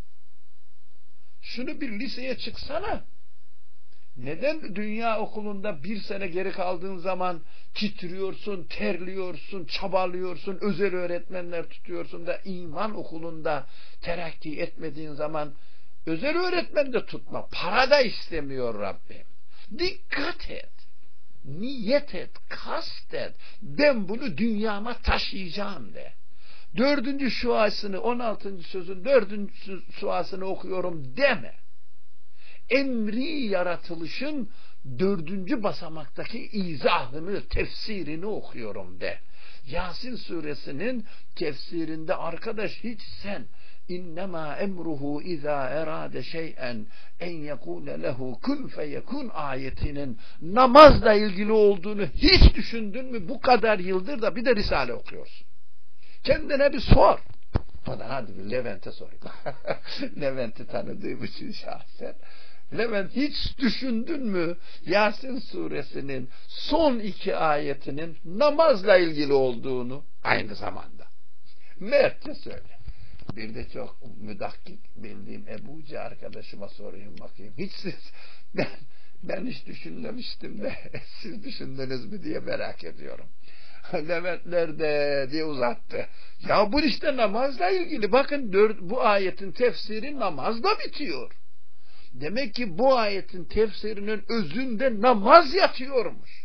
Şunu bir liseye çıksana. Neden dünya okulunda bir sene geri kaldığın zaman titriyorsun, terliyorsun, çabalıyorsun, özel öğretmenler tutuyorsun da iman okulunda terakki etmediğin zaman özel öğretmen de tutma. Para da istemiyor Rabbim. Dikkat et. Niyet et, kast et. Ben bunu dünyama taşıyacağım de. Dördüncü şuasını, on altıncı sözün dördüncü şuasını okuyorum deme. Emri yaratılışın dördüncü basamaktaki izahını, tefsirini okuyorum de. Yasin suresinin tefsirinde arkadaş hiç sen İnnemâ emruhu izâ erâde şey'en en yekûle lehu kun feyekun ayetinin namazla ilgili olduğunu hiç düşündün mü? Bu kadar yıldır da bir de Risale okuyorsun. Kendine bir sor. O da hadi bir Levent'e sorayım. Levent'i tanıdığım için şahsen. Levent, hiç düşündün mü Yasin suresinin son iki ayetinin namazla ilgili olduğunu? Aynı zamanda. Mertçe söyle. Bir de çok müdakkik bildiğim Ebuci arkadaşıma sorayım bakayım. Hiç siz, ben, ben hiç düşünmemiştim de siz düşündünüz mü diye merak ediyorum. Leventler de diye uzattı. Ya bu işte namazla ilgili. Bakın dört, bu ayetin tefsiri namazla bitiyor. Demek ki bu ayetin tefsirinin özünde namaz yatıyormuş.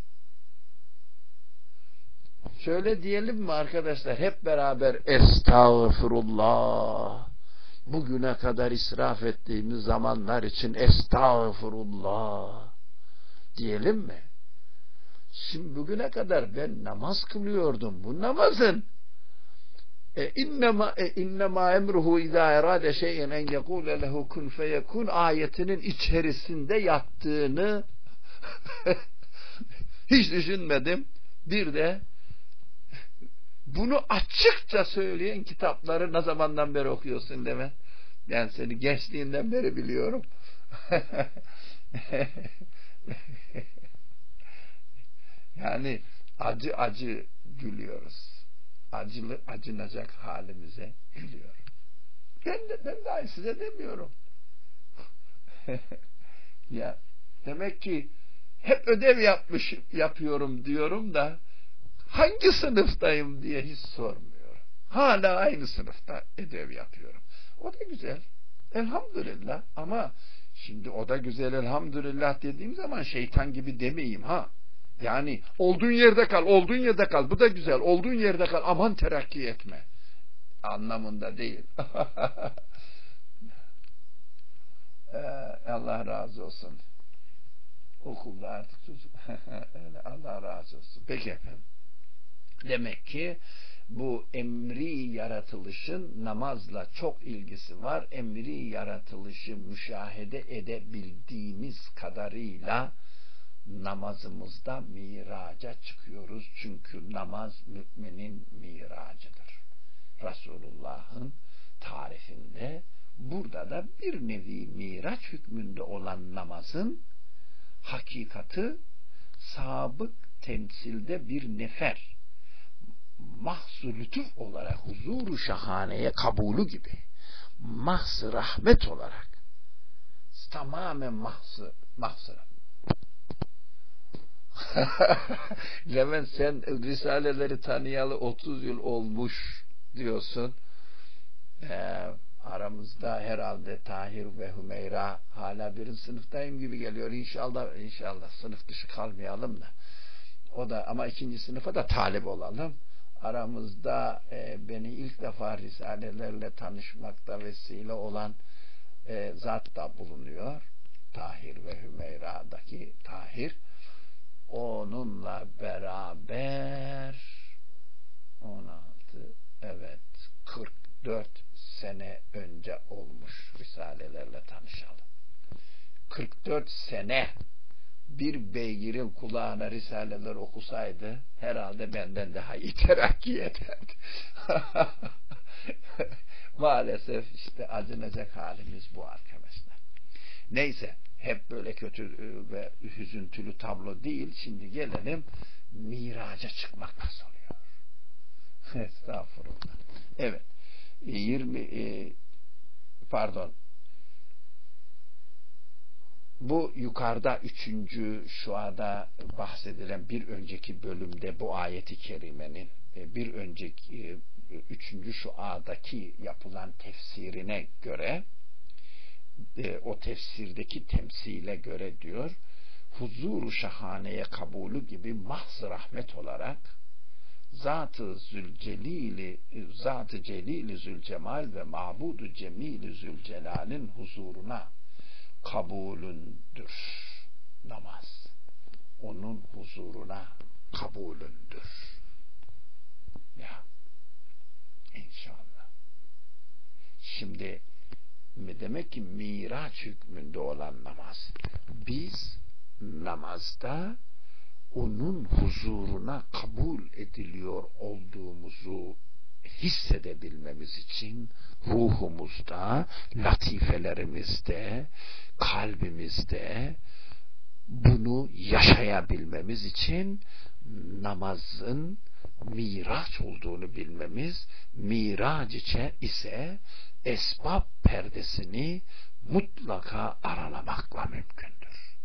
Şöyle diyelim mi arkadaşlar, hep beraber estağfurullah. Bugüne kadar israf ettiğimiz zamanlar için estağfurullah diyelim mi? Şimdi bugüne kadar ben namaz kılıyordum. Bu namazın e, innema e, innema emruhu izâ erâde şey'en en yekûle lehu kun feyekûn ayetinin içerisinde yattığını hiç düşünmedim. Bir de bunu açıkça söyleyen kitapları ne zamandan beri okuyorsun deme. Ben seni gençliğinden beri biliyorum. Yani acı acı gülüyoruz. Acılı acınacak halimize gülüyor. Ben de ben daha size demiyorum. Ya demek ki hep ödev yapmış yapıyorum diyorum da hangi sınıftayım diye hiç sormuyorum. Hala aynı sınıfta ödev yapıyorum. O da güzel. Elhamdülillah. Ama şimdi o da güzel elhamdülillah dediğim zaman şeytan gibi demeyeyim ha. Yani olduğun yerde kal, olduğun yerde kal. Bu da güzel. Olduğun yerde kal. Aman terakki etme. Anlamında değil. ee, Allah razı olsun. Okulda artık çocuk. Öyle, Allah razı olsun. Peki efendim. Demek ki bu emri yaratılışın namazla çok ilgisi var. Emri yaratılışı müşahede edebildiğimiz kadarıyla namazımızda miraca çıkıyoruz. Çünkü namaz müminin miracıdır. Resulullah'ın tarifinde burada da bir nevi miraç hükmünde olan namazın hakikati sabık temsilde bir nefer mahz-ı lütuf olarak huzuru şahaneye kabulü gibi mahz-ı rahmet olarak tamamen mahz-ı mahz-ı Levent, sen risaleleri tanıyalı otuz yıl olmuş diyorsun. Ee, aramızda herhalde Tahir ve Hümeyra hala birinci sınıftayım gibi geliyor. İnşallah inşallah sınıf dışı kalmayalım da. O da ama ikinci sınıfa da talip olalım. Aramızda e, beni ilk defa risalelerle tanışmakta vesile olan e, zat da bulunuyor. Tahir ve Hümeyra'daki Tahir. Onunla beraber on altı evet kırk dört sene önce olmuş risalelerle tanışalım. kırk dört sene bir beygirin kulağına risaleler okusaydı herhalde benden daha iyi terakki ederdi. Maalesef işte acınacak halimiz bu arkadaşlar. Neyse, hep böyle kötü ve hüzüntülü tablo değil. Şimdi gelelim miraca çıkmak nasıl oluyor? Estağfurullah. Evet. yirmi pardon bu yukarıda üçüncü şuada bahsedilen bir önceki bölümde bu ayeti kerimenin bir önceki üçüncü şuadaki yapılan tefsirine göre o tefsirdeki temsile göre diyor huzuru şahaneye kabulü gibi mahz rahmet olarak Zat-ı Zülcelili Zat-ı Celili Zülcemal ve Mabudu Cemili Zülcelal'in huzuruna kabulündür namaz. Onun huzuruna kabulündür. Ya inşallah. Şimdi demek ki miraç hükmünde olan namaz. Biz namazda onun huzuruna kabul ediliyor olduğumuzu hissedebilmemiz için ruhumuzda, latifelerimizde, kalbimizde bunu yaşayabilmemiz için namazın miraç olduğunu bilmemiz, miraç ise esbab perdesini mutlaka aralamakla mümkündür.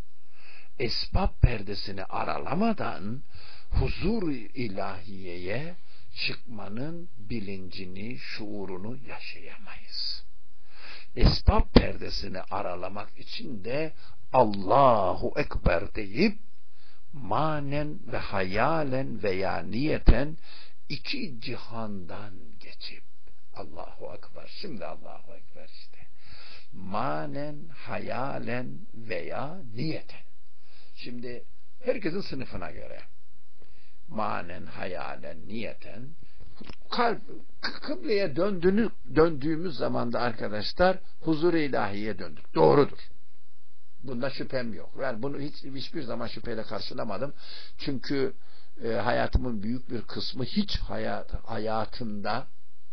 Esbab perdesini aralamadan huzur ilahiyeye çıkmanın bilincini, şuurunu yaşayamayız. Esbab perdesini aralamak için de Allahu Ekber deyip manen ve hayalen veya niyeten iki cihandan geçip Allahu Ekber, şimdi Allahu Ekber işte. Manen, hayalen veya niyeten. Şimdi herkesin sınıfına göre manen, hayalen, niyeten kalp, kıbleye döndüğünü, döndüğümüz zaman da arkadaşlar huzur-u ilahiye döndük. Doğrudur. Bunda şüphem yok. Ben bunu hiç hiçbir zaman şüpheyle karşılamadım. Çünkü e, hayatımın büyük bir kısmı hiç hayat, hayatında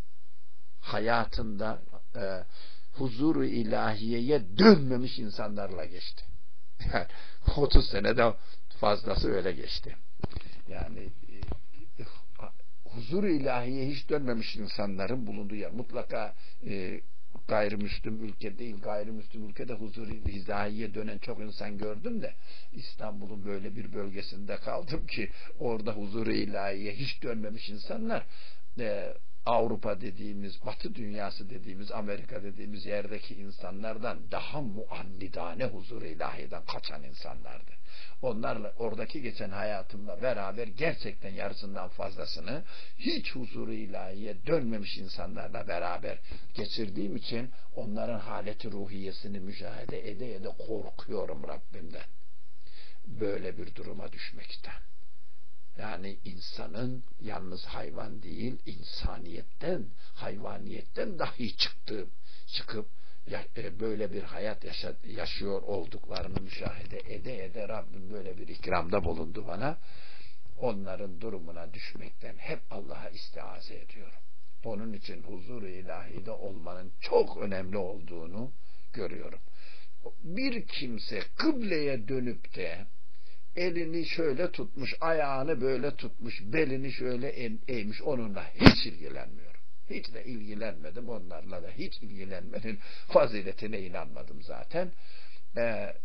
hayatında e, huzur-u ilahiyeye dönmemiş insanlarla geçti. Yani otuz senede fazlası öyle geçti. Yani e, huzur-u ilahiye hiç dönmemiş insanların bulunduğu yer. Mutlaka e, gayrimüslim ülke değil, gayrimüslim ülkede huzur-u ilahiye dönen çok insan gördüm de İstanbul'un böyle bir bölgesinde kaldım ki orada huzur-u ilahiye hiç dönmemiş insanlar e, Avrupa dediğimiz, Batı dünyası dediğimiz, Amerika dediğimiz yerdeki insanlardan daha muannidane huzur-u ilahiden kaçan insanlardı. Onlarla oradaki geçen hayatımla beraber gerçekten yarısından fazlasını hiç huzur-u ilahiye dönmemiş insanlarla beraber geçirdiğim için onların haleti ruhiyesini müşahede ede ede korkuyorum Rabbimden. Böyle bir duruma düşmekten. Yani insanın yalnız hayvan değil, insaniyetten, hayvaniyetten dahi çıktığım, çıkıp ya, e, böyle bir hayat yaşa, yaşıyor olduklarını müşahede ede ede Rabbim böyle bir ikramda bulundu bana. Onların durumuna düşmekten hep Allah'a istiaze ediyorum. Onun için huzur-u ilahide olmanın çok önemli olduğunu görüyorum. Bir kimse kıbleye dönüp de elini şöyle tutmuş, ayağını böyle tutmuş, belini şöyle eğmiş, onunla hiç ilgilenmiyorum. Hiç de ilgilenmedim, onlarla da hiç ilgilenmenin faziletine inanmadım zaten. Ee,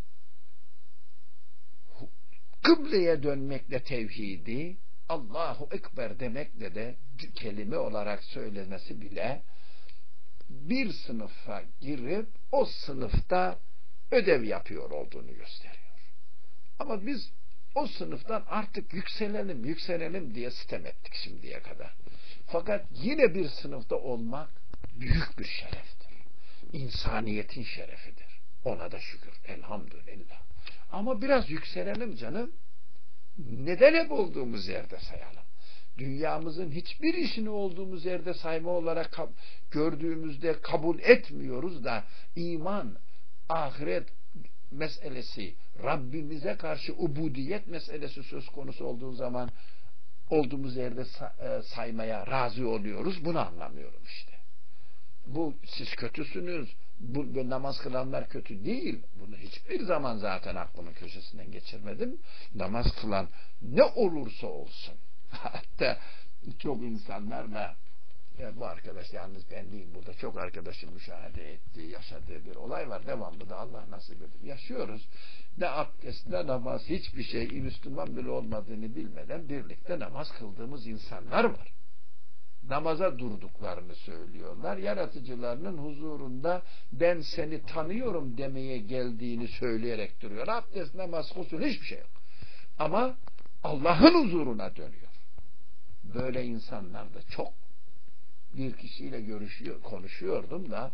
kıbleye dönmekle tevhidi, Allahu Ekber demekle de kelime olarak söylemesi bile bir sınıfa girip o sınıfta ödev yapıyor olduğunu gösteriyor. Ama biz o sınıftan artık yükselelim, yükselelim diye sitem ettik şimdiye kadar. Fakat yine bir sınıfta olmak büyük bir şereftir. İnsaniyetin şerefidir. Ona da şükür. Elhamdülillah. Ama biraz yükselelim canım. Neden hep olduğumuz yerde sayalım? Dünyamızın hiçbir işini olduğumuz yerde sayma olarak kab- gördüğümüzde kabul etmiyoruz da iman, ahiret meselesi, Rabbimize karşı ubudiyet meselesi söz konusu olduğu zaman olduğumuz yerde saymaya razı oluyoruz. Bunu anlamıyorum işte. Bu siz kötüsünüz, bu namaz kılanlar kötü değil. Bunu hiçbir zaman zaten aklımın köşesinden geçirmedim. Namaz kılan ne olursa olsun. Hatta çok insanlarla ya bu arkadaş yalnız ben değil, burada çok arkadaşım müşahede ettiği, yaşadığı bir olay var. Devamlı da Allah nasip edip yaşıyoruz. Ne abdest, ne namaz, hiçbir şey Müslüman bile olmadığını bilmeden birlikte namaz kıldığımız insanlar var. Namaza durduklarını söylüyorlar. Yaratıcılarının huzurunda ben seni tanıyorum demeye geldiğini söyleyerek duruyor. Abdest, namaz, husul hiçbir şey yok. Ama Allah'ın huzuruna dönüyor. Böyle insanlar da çok. Bir kişiyle görüşüyor, konuşuyordum da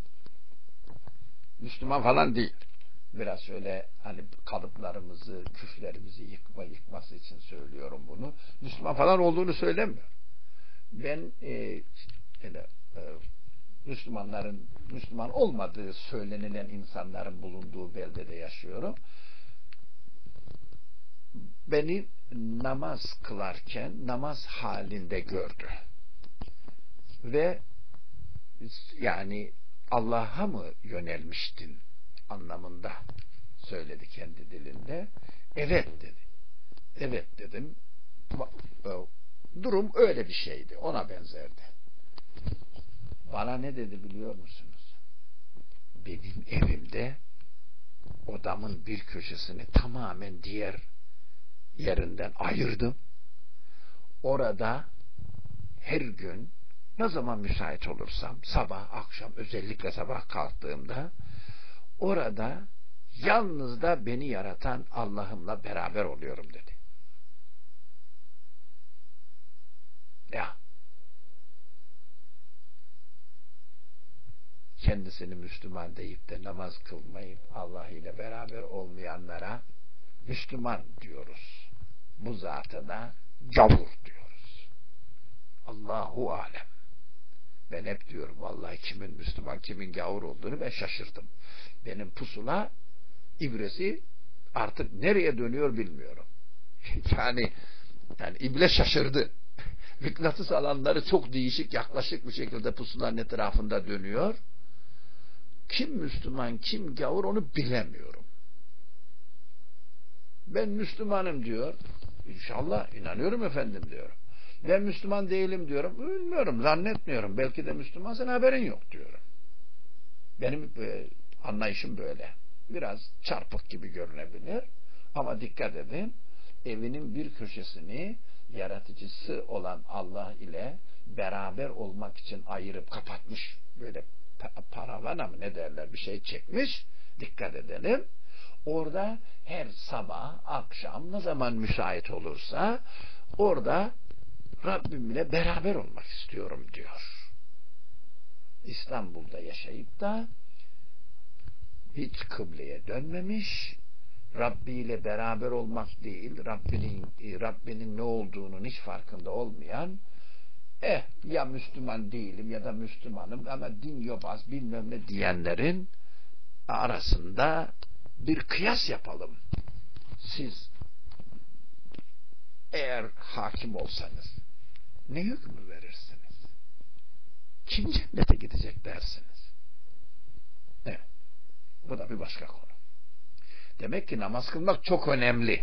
Müslüman falan değil. Biraz şöyle hani kalıplarımızı, küflerimizi yıkma, yıkması için söylüyorum bunu. Müslüman falan olduğunu söylemiyor. Ben e, öyle, e, Müslümanların Müslüman olmadığı söylenilen insanların bulunduğu beldede yaşıyorum. Beni namaz kılarken namaz halinde gördü. ve yani Allah'a mı yönelmiştin anlamında söyledi kendi dilinde. Evet dedi. Evet dedim. Durum öyle bir şeydi. Ona benzerdi. Bana ne dedi biliyor musunuz? Benim evimde odamın bir köşesini tamamen diğer yerinden ayırdım. Orada her gün ne zaman müsait olursam sabah akşam, özellikle sabah kalktığımda orada yalnız da beni yaratan Allah'ımla beraber oluyorum dedi. Ya kendisini Müslüman deyip de namaz kılmayıp Allah ile beraber olmayanlara Müslüman diyoruz. Bu zata da gavur diyoruz. Allahu alem. Ben hep diyorum vallahi kimin Müslüman kimin gavur olduğunu ben şaşırdım. Benim pusula ibresi artık nereye dönüyor bilmiyorum. yani yani ibre şaşırdı. Mıknatıs alanları çok değişik, yaklaşık bir şekilde pusulanın etrafında dönüyor. Kim Müslüman, kim gavur onu bilemiyorum. Ben Müslümanım diyor. İnşallah inanıyorum efendim diyorum. Ben Müslüman değilim diyorum. Bilmiyorum, zannetmiyorum. Belki de Müslümansın, haberin yok diyorum. Benim e, anlayışım böyle. Biraz çarpık gibi görünebilir. Ama dikkat edin. Evinin bir köşesini yaratıcısı olan Allah ile beraber olmak için ayırıp kapatmış. Böyle paravana mı ne derler bir şey çekmiş. Dikkat edelim. Orada her sabah, akşam ne zaman müsait olursa orada Rabbimle beraber olmak istiyorum diyor. İstanbul'da yaşayıp da hiç kıbleye dönmemiş, Rabbi ile beraber olmak değil, Rabbinin, Rabbinin ne olduğunun hiç farkında olmayan, eh ya Müslüman değilim ya da Müslümanım ama din yobaz bilmem ne diyenlerin arasında bir kıyas yapalım. Siz eğer hakim olsanız ne hükmü verirsiniz? Kim cennete gidecek dersiniz? Evet. Bu da bir başka konu. Demek ki namaz kılmak çok önemli.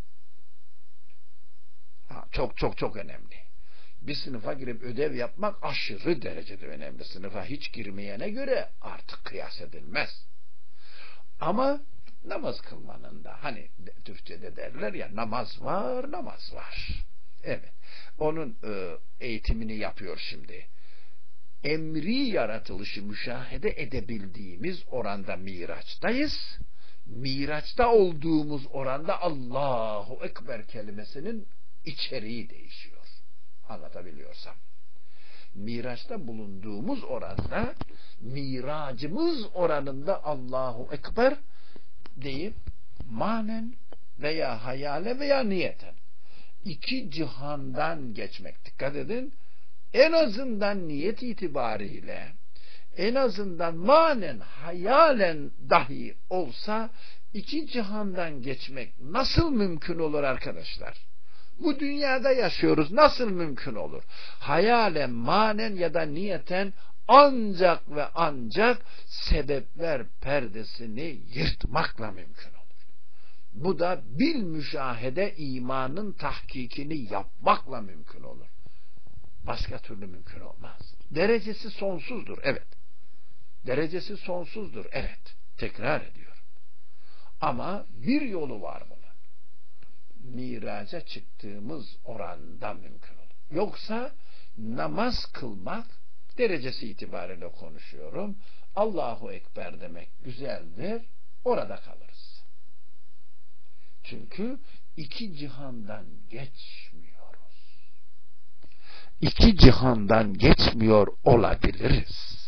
Ha, çok çok çok önemli. Bir sınıfa girip ödev yapmak aşırı derecede önemli. Sınıfa hiç girmeyene göre artık kıyas edilmez. Ama namaz kılmanın da hani Türkçe'de derler ya namaz var, namaz var. Evet. Onun e, eğitimini yapıyor şimdi. Emri yaratılışı müşahede edebildiğimiz oranda Miraç'tayız. Miraç'ta olduğumuz oranda Allahu Ekber kelimesinin içeriği değişiyor. Anlatabiliyorsam. Miraç'ta bulunduğumuz oranda miracımız oranında Allahu Ekber deyip manen veya hayale veya niyeten iki cihandan geçmek. Dikkat edin. En azından niyet itibariyle en azından manen hayalen dahi olsa iki cihandan geçmek nasıl mümkün olur arkadaşlar? Bu dünyada yaşıyoruz. Nasıl mümkün olur? Hayalen, manen ya da niyeten ancak ve ancak sebepler perdesini yırtmakla mümkün olur. Bu da bil müşahede imanın tahkikini yapmakla mümkün olur. Başka türlü mümkün olmaz. Derecesi sonsuzdur. Evet. Derecesi sonsuzdur. Evet. Tekrar ediyorum. Ama bir yolu var bunun. Miraca çıktığımız oranda mümkün olur. Yoksa namaz kılmak derecesi itibariyle konuşuyorum. Allahu Ekber demek güzeldir. Orada kalırız. Çünkü iki cihandan geçmiyoruz. İki cihandan geçmiyor olabiliriz.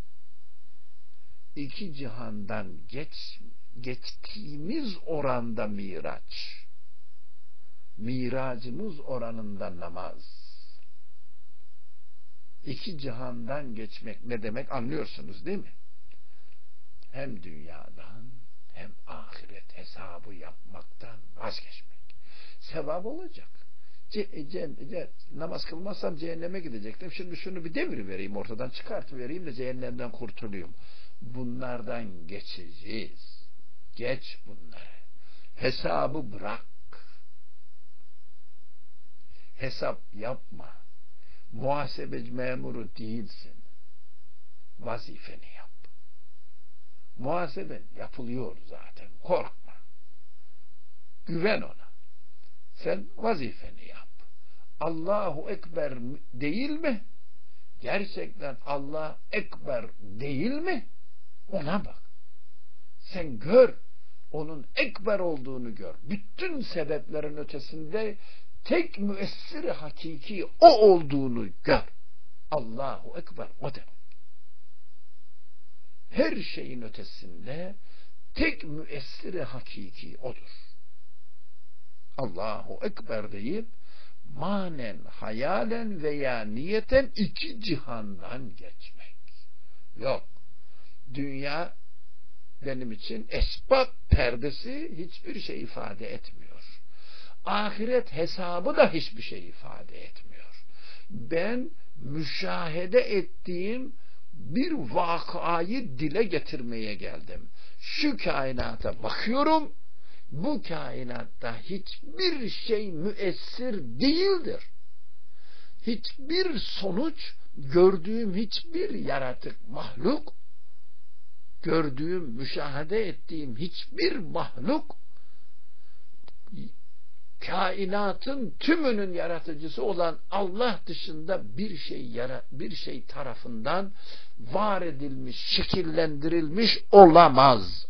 İki cihandan geç, geçtiğimiz oranda miraç. Miracımız oranında namaz. İki cihandan geçmek ne demek anlıyorsunuz değil mi? Hem dünyadan hem ahiret hesabı yapmaktan vazgeçmek. Sevap olacak. ce, ce, ce, namaz kılmazsam cehenneme gidecektim. Şimdi şunu bir devir vereyim, ortadan çıkartıvereyim de cehennemden kurtulayım. Bunlardan geçeceğiz. Geç bunları. Hesabı bırak. Hesap yapma. Muhasebeci memuru değilsin. Vazifeni yap. Muhaseben yapılıyor zaten. Korkma. Güven ona. Sen vazifeni yap. Allahu Ekber değil mi? Gerçekten Allah Ekber değil mi? Ona bak. Sen gör. Onun Ekber olduğunu gör. Bütün sebeplerin ötesinde tek müessir hakiki o olduğunu gör. Allahu Ekber o demek. Her şeyin ötesinde tek müessir hakiki odur. Allahu Ekber deyip manen, hayalen veya niyeten iki cihandan geçmek. Yok. Dünya benim için esbab perdesi hiçbir şey ifade etmiyor. Ahiret hesabı da hiçbir şey ifade etmiyor. Ben müşahede ettiğim bir vakayı dile getirmeye geldim. Şu kainata bakıyorum, bu kainatta hiçbir şey müessir değildir. Hiçbir sonuç, gördüğüm hiçbir yaratık, mahluk, gördüğüm, müşahede ettiğim hiçbir mahluk, kainatın tümünün yaratıcısı olan Allah dışında bir şey yara, bir şey tarafından var edilmiş, şekillendirilmiş olamaz.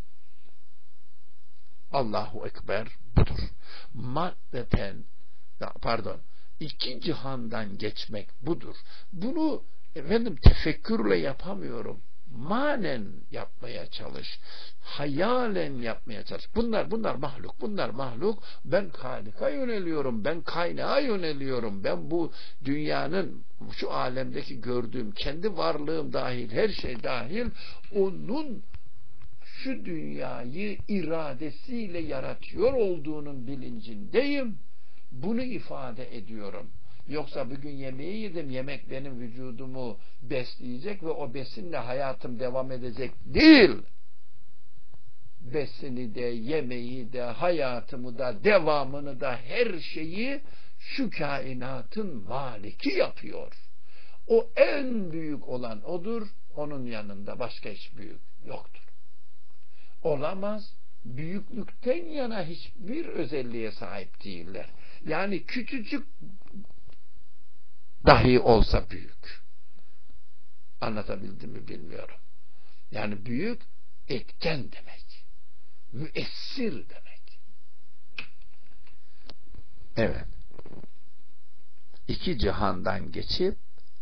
Allahu Ekber budur. Maddeten, pardon, iki cihandan geçmek budur. Bunu efendim tefekkürle yapamıyorum. Manen yapmaya çalış. Hayalen yapmaya çalış. Bunlar bunlar mahluk. Bunlar mahluk. Ben Halik'a yöneliyorum. Ben kaynağa yöneliyorum. Ben bu dünyanın, şu alemdeki gördüğüm, kendi varlığım dahil, her şey dahil, onun şu dünyayı iradesiyle yaratıyor olduğunun bilincindeyim. Bunu ifade ediyorum. Yoksa bugün yemeği yedim, yemek benim vücudumu besleyecek ve o besinle hayatım devam edecek değil. Besini de, yemeği de, hayatımı da, devamını da, her şeyi şu kainatın maliki yapıyor. O en büyük olan odur, onun yanında başka hiç büyük yoktur. Olamaz, büyüklükten yana hiçbir özelliğe sahip değiller. Yani küçücük dahi olsa büyük. Anlatabildim mi bilmiyorum. Yani büyük etken demek. Müessir demek. Evet. İki cihandan geçip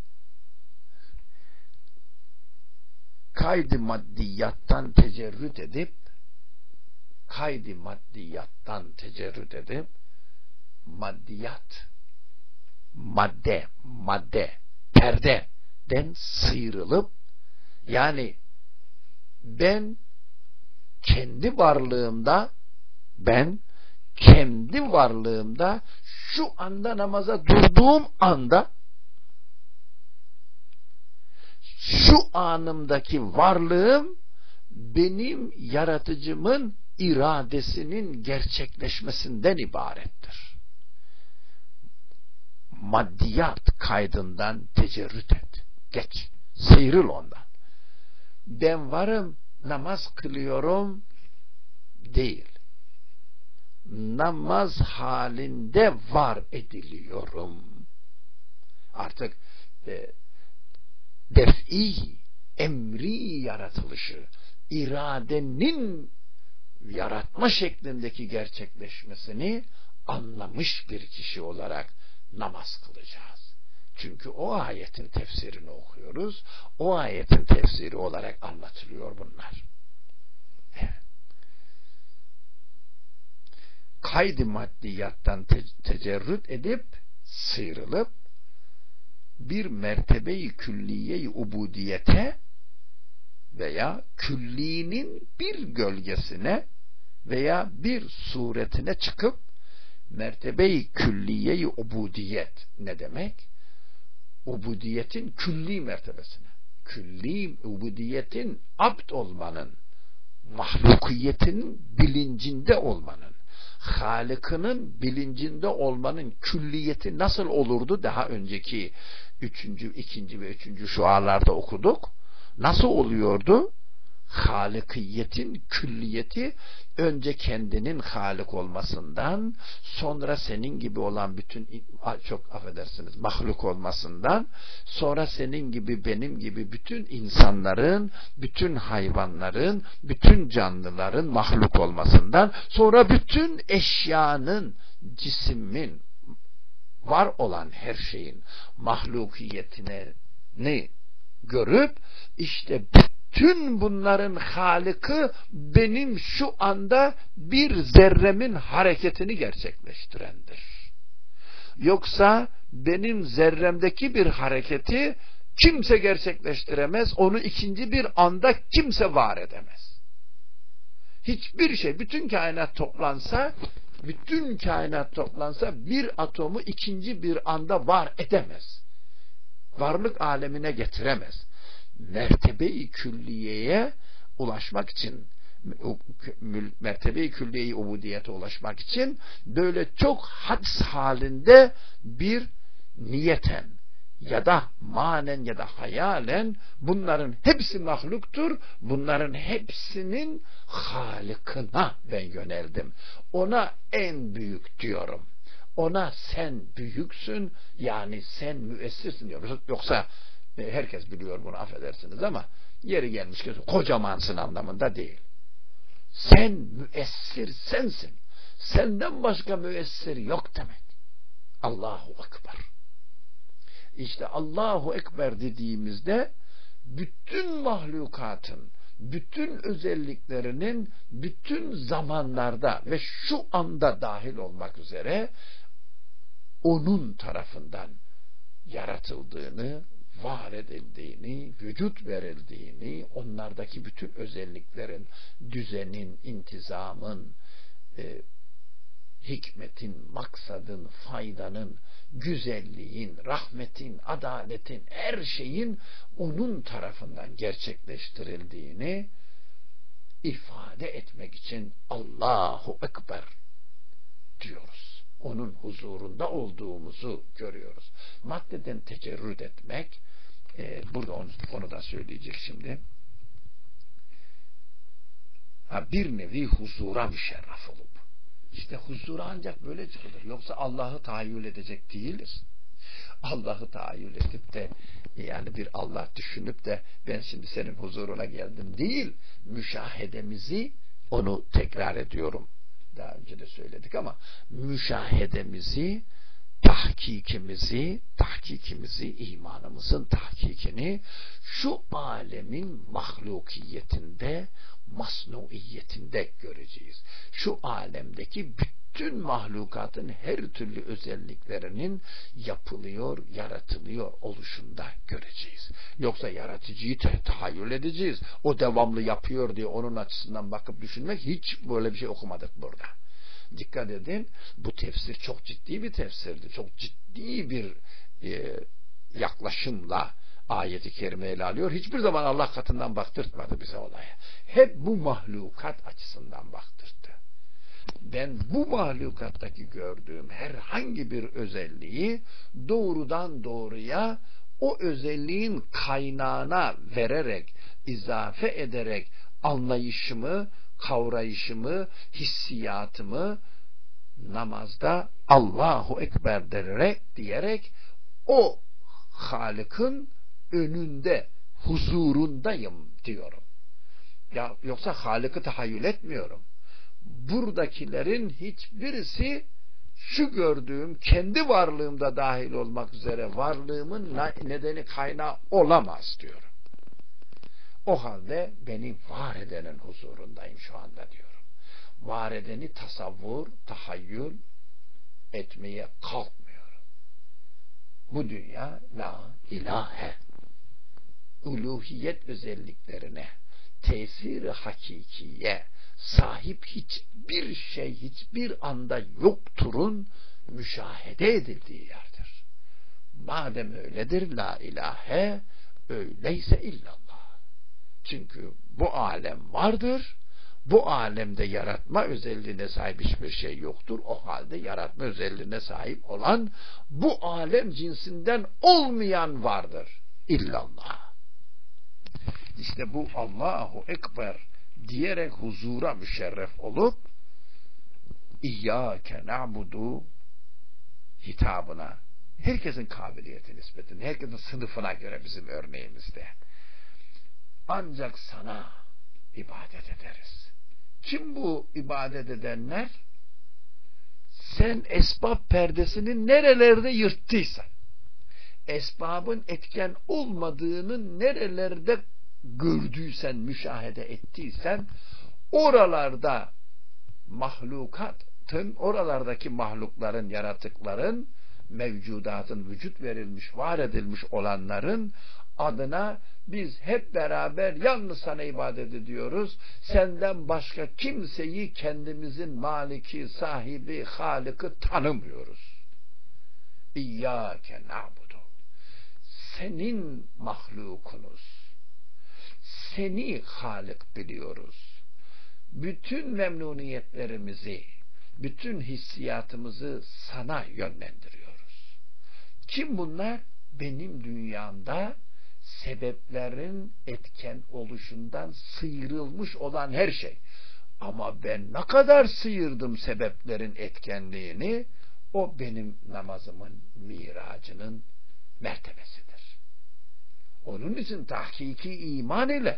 kaydı maddiyattan tecerrüt edip kaydı maddiyattan tecerrüt edip maddiyat, madde, madde, perdeden sıyrılıp, yani ben kendi varlığımda ben kendi varlığımda şu anda namaza durduğum anda şu anımdaki varlığım benim yaratıcımın iradesinin gerçekleşmesinden ibarettir. Maddiyat kaydından tecerrüt et. Geç. Sıyrıl ondan. Ben varım, namaz kılıyorum değil. Namaz halinde var ediliyorum. Artık e, def'i, emri yaratılışı, iradenin yaratma şeklindeki gerçekleşmesini anlamış bir kişi olarak namaz kılacağız. Çünkü o ayetin tefsirini okuyoruz. O ayetin tefsiri olarak anlatılıyor bunlar. Evet. Kaydı maddiyattan te tecerrüt edip sıyrılıp bir mertebeyi külliye-i ubudiyete veya küllinin bir gölgesine veya bir suretine çıkıp mertebe-i külliye-i ubudiyet ne demek? Ubudiyetin külli mertebesine. Külli ubudiyetin abd olmanın, mahlukiyetinin bilincinde olmanın, Halık'ının bilincinde olmanın külliyeti nasıl olurdu? Daha önceki üçüncü, ikinci ve üçüncü şualarda okuduk. Nasıl oluyordu? Halıkiyetin külliyeti önce kendinin Halık olmasından, sonra senin gibi olan bütün, çok affedersiniz, mahluk olmasından, sonra senin gibi benim gibi bütün insanların, bütün hayvanların, bütün canlıların mahluk olmasından, sonra bütün eşyanın, cismin, var olan her şeyin mahlukiyetine ne görüp, işte bütün bunların Halık'ı benim şu anda bir zerremin hareketini gerçekleştirendir. Yoksa benim zerremdeki bir hareketi kimse gerçekleştiremez, onu ikinci bir anda kimse var edemez. Hiçbir şey, bütün kainat toplansa, bütün kainat toplansa bir atomu ikinci bir anda var edemez. Varlık alemine getiremez. Mertebe-i külliyeye ulaşmak için, mertebe-i külliye-i ubudiyete ulaşmak için böyle çok hadis halinde bir niyeten ya da manen ya da hayalen bunların hepsi mahluktur. Bunların hepsinin Halık'ına ben yöneldim. Ona en büyük diyorum. Ona sen büyüksün, yani sen müessirsin diyoruz. Yoksa herkes biliyor bunu, affedersiniz, ama yeri gelmişken kocamansın anlamında değil. Sen müessir sensin. Senden başka müessir yok demek. Allahu Ekber. İşte Allahu Ekber dediğimizde bütün mahlukatın, bütün özelliklerinin bütün zamanlarda ve şu anda dahil olmak üzere onun tarafından yaratıldığını, var edildiğini, vücut verildiğini, onlardaki bütün özelliklerin, düzenin, intizamın, e, hikmetin, maksadın, faydanın, güzelliğin, rahmetin, adaletin, her şeyin onun tarafından gerçekleştirildiğini ifade etmek için Allahu Ekber diyoruz. Onun huzurunda olduğumuzu görüyoruz. Maddeden tecerrüt etmek, e, burada onu, onu da söyleyecek şimdi. Ha, bir nevi huzura müşerref olup, İşte huzura ancak böyle çıkılır. Yoksa Allah'ı tahayyül edecek değiliz. Allah'ı tahayyül edip de, yani bir Allah düşünüp de ben şimdi senin huzuruna geldim değil. Müşahedemizi, onu tekrar ediyorum, daha önce de söyledik ama müşahedemizi, tahkikimizi, tahkikimizi, imanımızın tahkikini şu alemin mahlukiyetinde, masnuiyetinde göreceğiz. Şu alemdeki bütün mahlukatın her türlü özelliklerinin yapılıyor, yaratılıyor oluşunda göreceğiz. Yoksa yaratıcıyı tahayyül edeceğiz. O devamlı yapıyor diye onun açısından bakıp düşünmek, hiç böyle bir şey okumadık burada. Dikkat edin, bu tefsir çok ciddi bir tefsirdi. Çok ciddi bir e, yaklaşımla ayeti kerime ele alıyor. Hiçbir zaman Allah katından baktırtmadı bize olaya. Hep bu mahlukat açısından baktırdı. Ben bu mahlukattaki gördüğüm herhangi bir özelliği doğrudan doğruya o özelliğin kaynağına vererek, izafe ederek anlayışımı, kavrayışımı, hissiyatımı namazda Allahu Ekber derek, diyerek o Halık'ın önünde, huzurundayım diyorum. Ya yoksa Halık'ı tahayyül etmiyorum. Buradakilerin hiçbirisi şu gördüğüm, kendi varlığımda dahil olmak üzere varlığımın nedeni, kaynağı olamaz diyorum. O halde beni var edenin huzurundayım şu anda diyorum. Var edeni tasavvur, tahayyül etmeye kalkmıyorum. Bu dünya la ilahe, uluhiyet özelliklerine, tesir-i hakikiye sahip hiçbir şey hiçbir anda yokturun müşahede edildiği yerdir. Madem öyledir la ilahe, öyleyse illallah. Çünkü bu alem vardır. Bu alemde yaratma özelliğine sahip hiçbir şey yoktur. O halde yaratma özelliğine sahip olan bu alem cinsinden olmayan vardır. İllallah. İşte bu Allahu Ekber diyerek huzura müşerref olup İyyâke na'budu hitabına, herkesin kabiliyeti nispetinde, herkesin sınıfına göre bizim örneğimizde ancak sana ibadet ederiz. Kim bu ibadet edenler? Sen esbab perdesini nerelerde yırttıysan, esbabın etken olmadığını nerelerde gördüysen, müşahede ettiysen, oralarda mahlukatın, oralardaki mahlukların, yaratıkların, mevcudatın, vücut verilmiş, var edilmiş olanların adına biz hep beraber yalnız sana ibadet ediyoruz. Senden başka kimseyi kendimizin maliki, sahibi, halıkı tanımıyoruz. İyyâke na'budu. Senin mahlukunuz. Seni Halik biliyoruz. Bütün memnuniyetlerimizi, bütün hissiyatımızı sana yönlendiriyoruz. Kim bunlar? Benim dünyamda sebeplerin etken oluşundan sıyrılmış olan her şey. Ama ben ne kadar sıyırdım sebeplerin etkenliğini, o benim namazımın miracının mertebesidir. Onun için tahkiki iman ile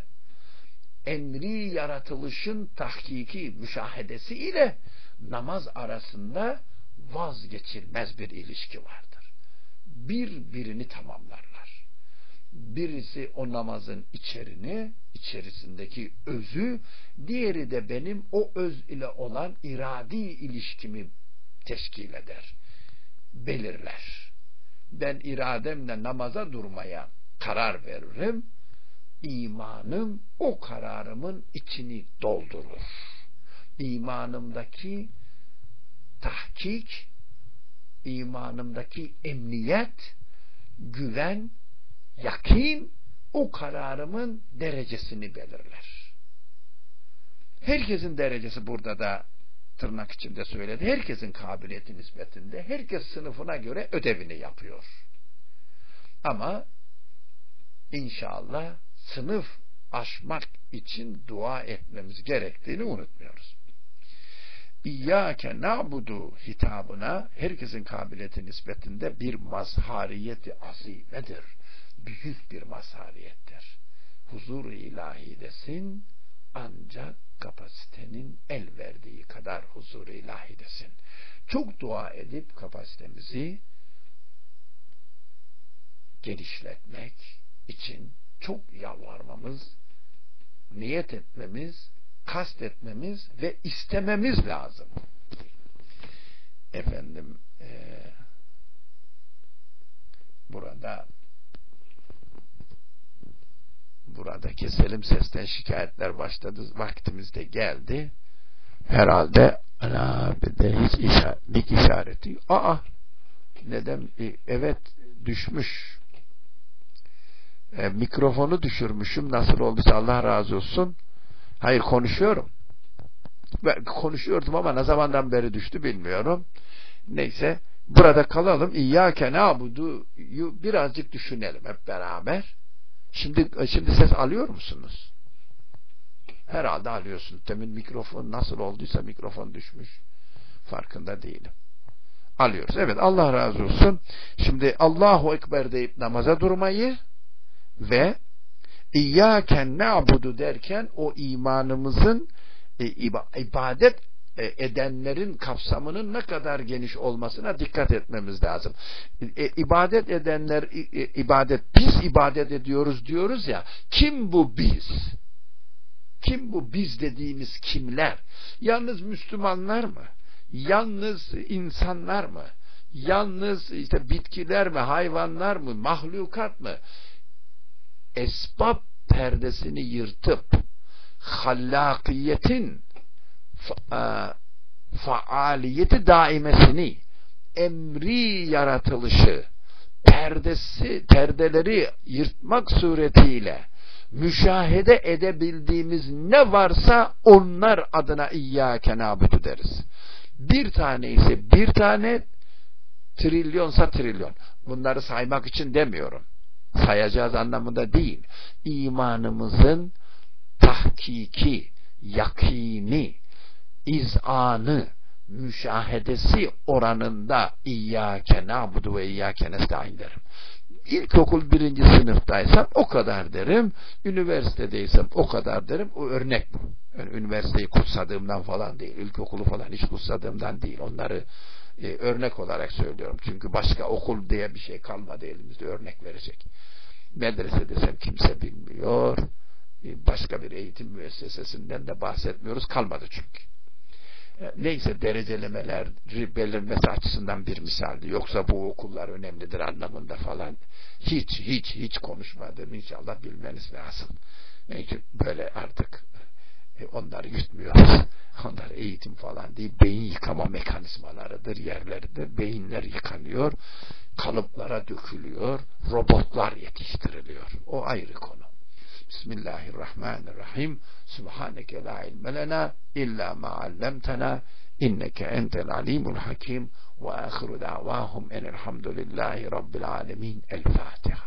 emri yaratılışın tahkiki müşahedesi ile namaz arasında vazgeçilmez bir ilişki vardır. Birbirini tamamlarlar. Birisi o namazın içerini, içerisindeki özü, diğeri de benim o öz ile olan iradi ilişkimi teşkil eder, belirler. Ben irademle namaza durmaya karar veririm, imanım o kararımın içini doldurur. İmanımdaki tahkik, imanımdaki emniyet, güven, yakin o kararımın derecesini belirler. Herkesin derecesi burada da tırnak içinde söyledi. Herkesin kabiliyeti nispetinde, herkes sınıfına göre ödevini yapıyor. Ama İnşallah sınıf aşmak için dua etmemiz gerektiğini unutmuyoruz. İyyâke na'budu hitabına herkesin kabiliyeti nispetinde bir mazhariyeti azimedir. Büyük bir mazhariyettir. Huzur-u ilahidesin, ancak kapasitenin el verdiği kadar huzur-u ilahidesin. Çok dua edip kapasitemizi genişletmek için çok yalvarmamız, niyet etmemiz, kast etmemiz ve istememiz lazım. Efendim e, burada burada keselim, sesten şikayetler başladı. Vaktimiz de geldi. Herhalde ana bir de hiç işaret, işareti. Aa neden? E, evet düşmüş. E, mikrofonu düşürmüşüm. Nasıl olduysa Allah razı olsun. Hayır konuşuyorum. Ben konuşuyordum ama ne zamandan beri düştü bilmiyorum. Neyse burada kalalım. İyyâke na'budu'yu birazcık düşünelim hep beraber. Şimdi şimdi ses alıyor musunuz? Herhalde alıyorsunuz. Demin mikrofon nasıl olduysa mikrofon düşmüş. Farkında değilim. Alıyoruz. Evet Allah razı olsun. Şimdi Allahu Ekber deyip namaza durmayı ve İyyâken na'budu derken o imanımızın e, ibadet e, edenlerin kapsamının ne kadar geniş olmasına dikkat etmemiz lazım. E, ibadet edenler e, ibadet biz ibadet ediyoruz diyoruz ya. Kim bu biz? Kim bu biz dediğimiz kimler? Yalnız Müslümanlar mı? Yalnız insanlar mı? Yalnız işte bitkiler mi? Hayvanlar mı? Mahlukat mı? Esbab perdesini yırtıp hallakiyetin, fa, faaliyeti daimesini, emri yaratılışı, perdesi, perdeleri yırtmak suretiyle müşahede edebildiğimiz ne varsa onlar adına İyyâke nâbudu deriz. Bir tane ise bir tane, trilyonsa trilyon. Bunları saymak için demiyorum. Sayacağız anlamında değil. İmanımızın tahkiki, yakini, izanı, müşahedesi oranında İyyâke nâbudu ve İyyâke nestaîn derim. İlkokul birinci sınıftaysam o kadar derim. Üniversitedeysem o kadar derim. O örnek bu. Yani üniversiteyi kutsadığımdan falan değil. İlkokulu falan hiç kutsadığımdan değil. Onları e, örnek olarak söylüyorum. Çünkü başka okul diye bir şey kalmadı elimizde örnek verecek. Medrese desem kimse bilmiyor. E, başka bir eğitim müessesesinden de bahsetmiyoruz. Kalmadı çünkü. Neyse, derecelemeleri belirmesi açısından bir misaldi. Yoksa bu okullar önemlidir anlamında falan. Hiç hiç hiç konuşmadım. İnşallah bilmeniz lazım. Çünkü böyle artık onları yutmuyoruz. Onlar eğitim falan değil. Beyin yıkama mekanizmalarıdır, yerleridir. Beyinler yıkanıyor. Kalıplara dökülüyor. Robotlar yetiştiriliyor. O ayrı konu. Bismillahirrahmanirrahim. Subhaneke la ilme lena illa ma allamtana inneke entel alimul hakim ve ahiru davahum enelhamdülillahi rabbil alemin. El Fatiha.